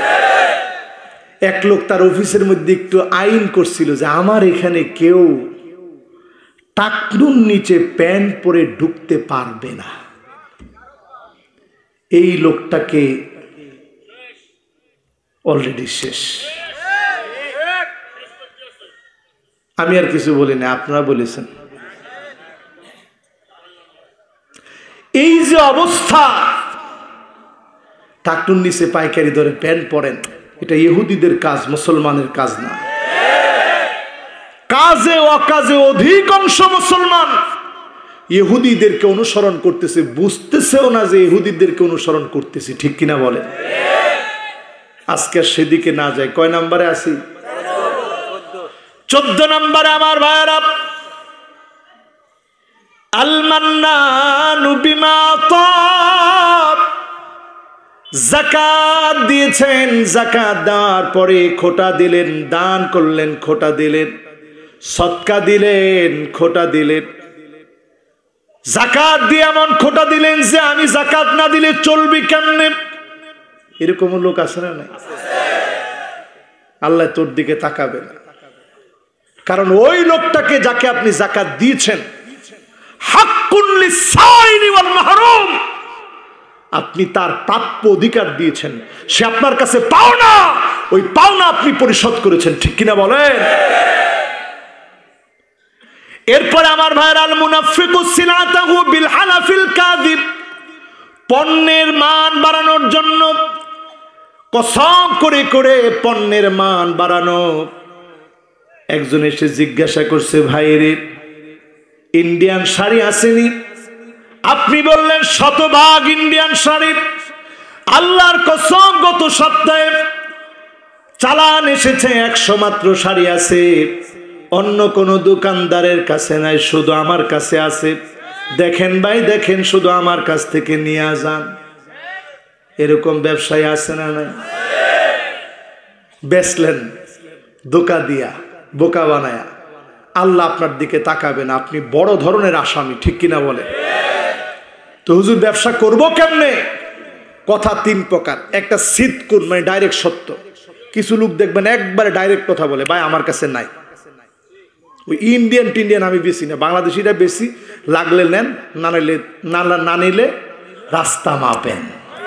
এক লোক তার অফিসের মধ্যে একটু আইন করছিল যে আমার এখানে কেউ টাকনুর নিচে প্যান্ট পরে ঢুকতে পারবে না। এই লোকটাকে অলরেডি শেষ। আমি আর কিছু বলি না, আপনারা বলেছেন। এই যে অবস্থা, টাকনুর নিচে পাইকারি ধরে প্যান্ট পরেন, এটা ইহুদিদের কাজ, মুসলমানের কাজ না। কাজে অকাজে অধিকাংশ মুসলমান ইহুদিদেরকে অনুসরণ করতেছে, বুঝতেছেও না যে ইহুদিদেরকে অনুসরণ করতেছে। ঠিক কিনা বলেন? আজকে সেদিকে না যায়। কয় নম্বরে আছি? চোদ্দ নম্বরে আমার ভাইয়েরা, আল মান্নানু বিমা আতা, যাকাত দিয়েছেন, যাকাত দেওয়ার পরে খোটা দিলেন, দান করলেন খোটা দিলেন, সদকা দিলেন খোটা দিলেন, যাকাত দিয়ে এমন খোটা দিলেন যে আমি যাকাত না দিলে চলবি কেমনে? এরকম লোক আছে না? নাই? আল্লাহ তোর দিকে তাকাবে না, কারণ ওই লোকটাকে যাকে আপনি যাকাত দিয়েছেন, হাক্কুন লিসাইলি ওয়াল মাহরুম, আপনি তার প্রাপ্য অধিকার দিয়েছেন, সে আপনার কাছে পাওনা, ওই পাওনা আপনি পরিশোধ করেছেন। ঠিক কিনা বলেন? এরপরে আমার ভাইয়ের, আল মুনাফিকু সিলাতাহু বিল হালাফিল কাযিব, পণ্যের মান বাড়ানোর জন্য কসম করে করে পণ্যের মান বাড়ানো। একজন এসে জিজ্ঞাসা করছে, ভাইরে ইন্ডিয়ান শাড়ি আসেনি? আপনি বললেন শতভাগ ইন্ডিয়ান শাড়ি। আল্লাহর কসম গত সপ্তাহে চালান এসেছে, একশো মাত্র শাড়ি আছে, অন্য কোনো দোকানদারের কাছে নাই, শুধু আমার কাছে আছে। দেখেন ভাই দেখেন, শুধু আমার কাছ থেকে নিয়ে যান। এরকম ব্যবসায়ী আছে না নাই? বেচলেন ধোকা দিয়া, বোকা বানায়া, আল্লাহ আপনার দিকে তাকাবে না, আপনি বড় ধরনের আসামি, ঠিক কিনা বলে? তো হুজুর ব্যবসা করব কেমনে? কথা তিন প্রকার। একটা সিদকুন মানে ডাইরেক্ট সত্য। কিছু লোক দেখবেন একবারে ডাইরেক্ট কথা বলে, ভাই আমার কাছে নাই, ওই ইন্ডিয়ান টিন্ডিয়ান আমি বেশি না, বাংলাদেশিরা বেশি, লাগলে নেন, না নিলে না নিলে রাস্তা মাপেন।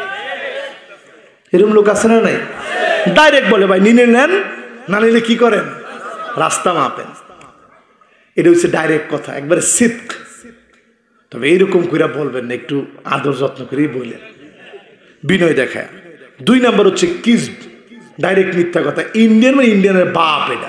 এরকম লোক আছে না নাই? ডাইরেক্ট বলে ভাই নিলে নেন, না নিলে কি করেন, রাস্তা মাপেন। এটা হচ্ছে ডাইরেক্ট কথা, একবারে সিদ্ক। তবে এইরকম করে বলবেন না, একটু আদর যত্ন করেই বললেন, বিনয় দেখায়। দুই নাম্বার হচ্ছে কিজব, ডাইরেক্ট মিথ্যা কথা, ইন্ডিয়ান মানে ইন্ডিয়ানের বাপ এটা।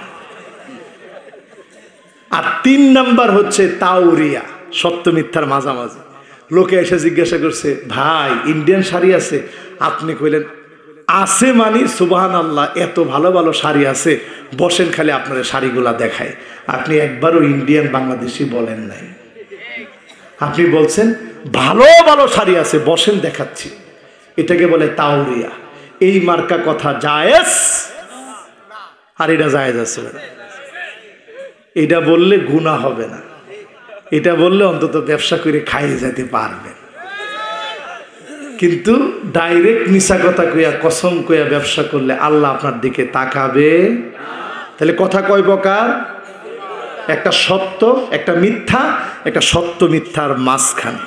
আর তিন নাম্বার হচ্ছে তাওরিয়া, সত্য মিথ্যার মাঝামাঝি। লোকে এসে জিজ্ঞাসা করছে, ভাই ইন্ডিয়ান শাড়ি আছে? আপনি কইলেন আছে মানি সুবহানাল্লাহ, এত ভালো ভালো শাড়ি আছে, বসেন খালি আপনার শাড়িগুলা দেখায়। আপনি একবারও ইন্ডিয়ান বাংলাদেশি বলেন নাই, আপনি বলছেন ভালো ভালো শাড়ি আছে, বসেন দেখাচ্ছি। এটাকে বলে তাওরিয়া। এই মার্কা কথা জায়েজ, আর এটা জায়েজ আছে। এটা বললে গুনাহ হবে না, এটা বললে অন্তত ব্যবসা করে খাইয়ে যেতে পারবেন। কিন্তু ডাইরেক্ট মিশা কথা কইয়া, কসম কইয়া ব্যবসা করলে আল্লাহ আপনার দিকে তাকাবে। তাহলে কথা কয় প্রকার? একটা সত্য, একটা মিথ্যা, একটা সত্য মিথ্যার মাঝখানে।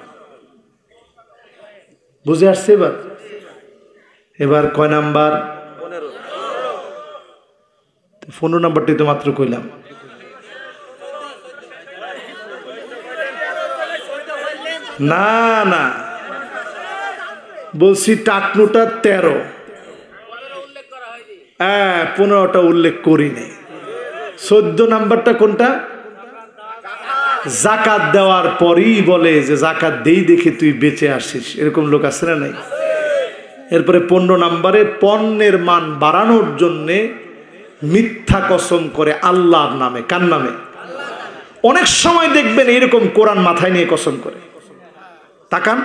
বুঝে আসছে এবার? এবার কয় নাম্বার? পনেরো নাম্বারটি তো মাত্র কইলাম। না না, বলছি টাকনুটা তেরো, হ্যাঁ পনেরোটা উল্লেখ করিনি। চোদ্দ নাম্বারটা কোনটা? জাকাত দেওয়ার পরেই বলে যে জাকাত দেই দেখে তুই বেঁচে আসিস, এরকম লোক আছে না নাই? এরপরে পনেরো নাম্বারে পণ্যের মান বাড়ানোর জন্যে মিথ্যা কসম করে আল্লাহর নামে। কার নামে? অনেক সময় দেখবেন এরকম কোরআন মাথায় নিয়ে কসম করে। তাকান,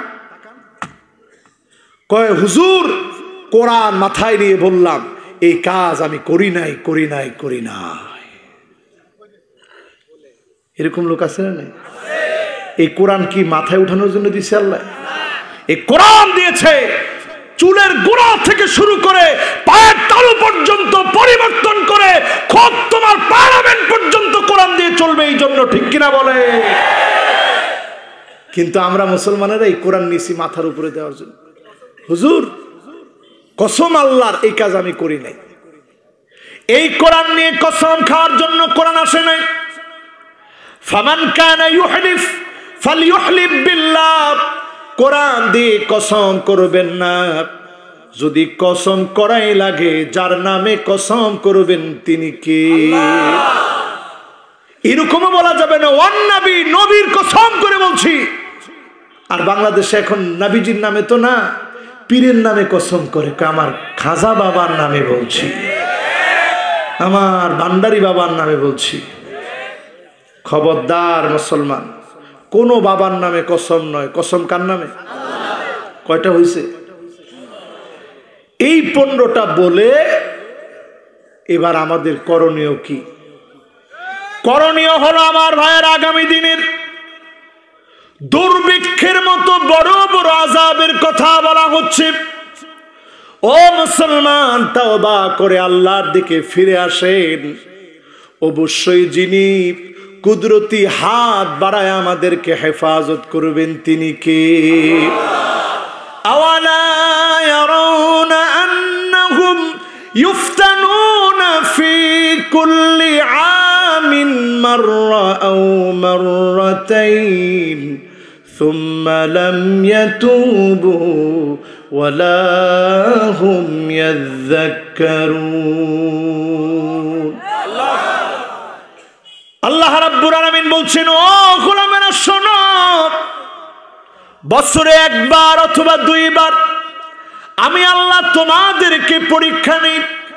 কয় হুজুর কোরআন মাথায় নিয়ে বললাম এই কাজ আমি করি নাই করি নাই করি নাই। এরকম লোক আছে না? এই কোরআন কি মাথায় উঠানোর জন্য দিয়েছে আল্লাহ? এই কোরআন দিয়েছে চুলের গোড়া থেকে শুরু করে পায়ের তালু পর্যন্ত পরিবর্তন করে খোদ তোমার পার্লামেন্ট পর্যন্ত কোরআন দিয়ে চলবে, এই জন্য, ঠিক কিনা বলে? কিন্তু আমরা মুসলমানেরা এই কোরআন নিছি মাথার উপরে দেওয়ার জন্য। হুজুর কসম আল্লাহর এই কাজ আমি করি নাই। এই কোরআন নিয়ে কসম খাওয়ার জন্য কোরআন আসে নাই। ফামান কানা ইউহলিফ ফালইউহলিফ বিল্লাহ, কোরআন দিয়ে কসম করবেন না, যদি কসম করাই লাগে যার নামে কসম করবেন তিনি কে? এরকমও বলা যাবে না ওয়ান নবী, নবীর কসম করে বলছি। আর বাংলাদেশে এখন নবীজির নামে তো না, পীরের নামে কসম করে, আমার খাজা বাবার নামে বলছি, আমার ভান্ডারি বাবার নামে বলছি। খবরদার মুসলমান, কোনো বাবার নামে কসম নয়, কসম কার নামে? কয়টা হয়েছে? এই পনেরোটা বলে এবার আমাদের করণীয় কি? করণীয় হলো আমার ভাইয়ের, আগামী দিনের দুর্ভিক্ষের মতো বড় বড় আযাবের কথা বলা হচ্ছে। ও মুসলমান, তাওবা করে আল্লাহর দিকে ফিরে আসেন। অবশ্যই যিনি কুদরতি হাত বাড়ায় আমাদেরকে হেফাজত করবেন তিনি কে? আওয়ালা ইয়ারাউনা আন্নাহুম ইফতানুনা ফি কুল্লি আমিন মাররা আও মাররাতাইন সুম্মা লাম ইয়াতুবু ওয়ালা হুম ইয়াযাক্কারুন। আল্লাহ রাব্বুল আলামিন বলছেন, ও গোলামেরা শোনো, বছরে একবার অথবা দুইবার আমি আল্লাহ তোমাদেরকে পরীক্ষা নিই,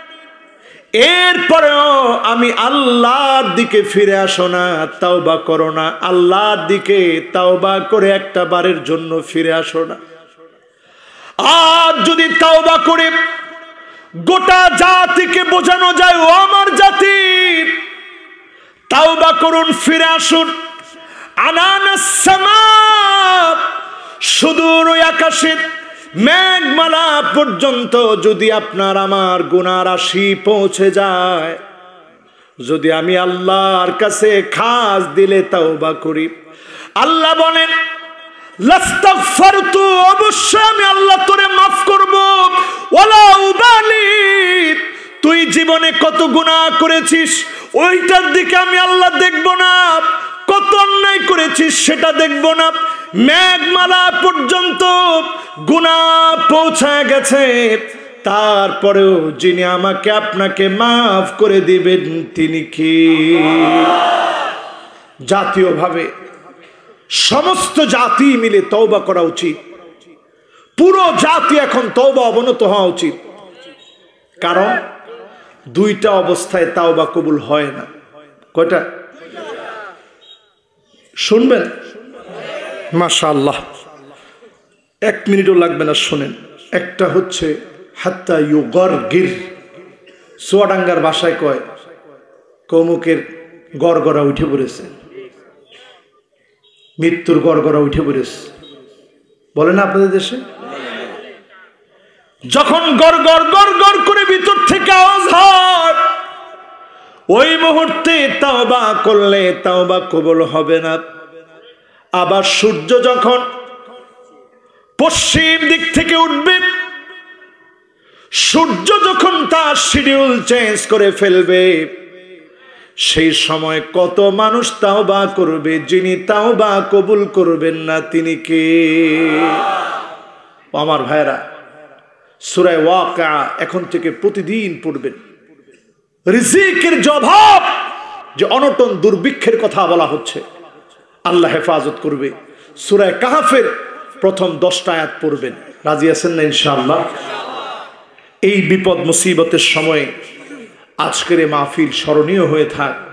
এরপরেও আমি আল্লাহর দিকে ফিরে আসো না, তাওবা করো না, আল্লাহর দিকে তাওবা করে একটা বারের জন্য ফিরে আসো না। আর যদি তাওবা করে গোটা জাতিকে বোঝানো যায়, ও আমার জাতি, তাওবা করুন, ফিরে আসুন। আনানাস সামা, সুদূর ওই আকাশের মেঘমালা পর্যন্ত যদি আপনার আমার গুনাহ রাশি পৌঁছে যায়, যদি আমি আল্লাহর কাছে খাস দিলে তাওবা করি, আল্লাহ বলেন লাস্তাগফারতু, অবশ্যই আমি আল্লাহ তোরে মাফ করব। ওয়ালা উবালি, তুই জীবনে কত গুনাহ করেছিস ওইটার দিকে আমি আল্লাহ দেখব না, কত অন্যায় করেছিস সেটা দেখব না। মেঘমালা পর্যন্ত গুনাহ পৌঁছায় গেছে, তারপরেও যিনি আমাকে আপনাকে মাফ করে দিবেন তিনি কি? জাতীয়ভাবে সমস্ত জাতি মিলে তওবা করা উচিত। পুরো জাতি এখন তওবা অবনত হওয়া উচিত। কারণ দুইটা অবস্থায় তাওবা কবুল হয় না। কয়টা শুনবেন? মাশাআল্লাহ, এক মিনিটও লাগবে না, শুনেন। একটা হচ্ছে হাত্তা ইউগরগির, চুয়াডাঙ্গার ভাষায় কয় কৌমুকের গড়গড়া উঠে পড়েছে, মৃত্যুর গড়গড়া উঠে পড়েছে, বলে না আপনাদের দেশে? যখন গড়গড় গড়গড় করে ভিতর থেকে আওয়াজ হয়, ওই মুহূর্তে তাওবা করলে তাওবা কবুল হবে না। আবার সূর্য যখন পশ্চিম দিক থেকে উঠবে, সূর্য যখন তার শিডিউল চেঞ্জ করে ফেলবে, সেই সময় কত মানুষ তাওবা করবে, যিনি তাওবা কবুল করবেন না তিনি কে? আমার ভাইরা, সূরা ওয়াকিয়া এখন থেকে প্রতিদিন পড়বেন। রিজিকের জবাব, যে অনটন দুর্ভিক্ষের কথা বলা হচ্ছে, আল্লাহ হেফাজত করবে। সূরা কাহফের প্রথম দশটা আয়াত পড়বেন। রাজি আছেন না ইনশাআল্লাহ? এই বিপদ মুসিবতের সময় আজকের এই মাহফিল স্মরণীয় হয়ে থাক।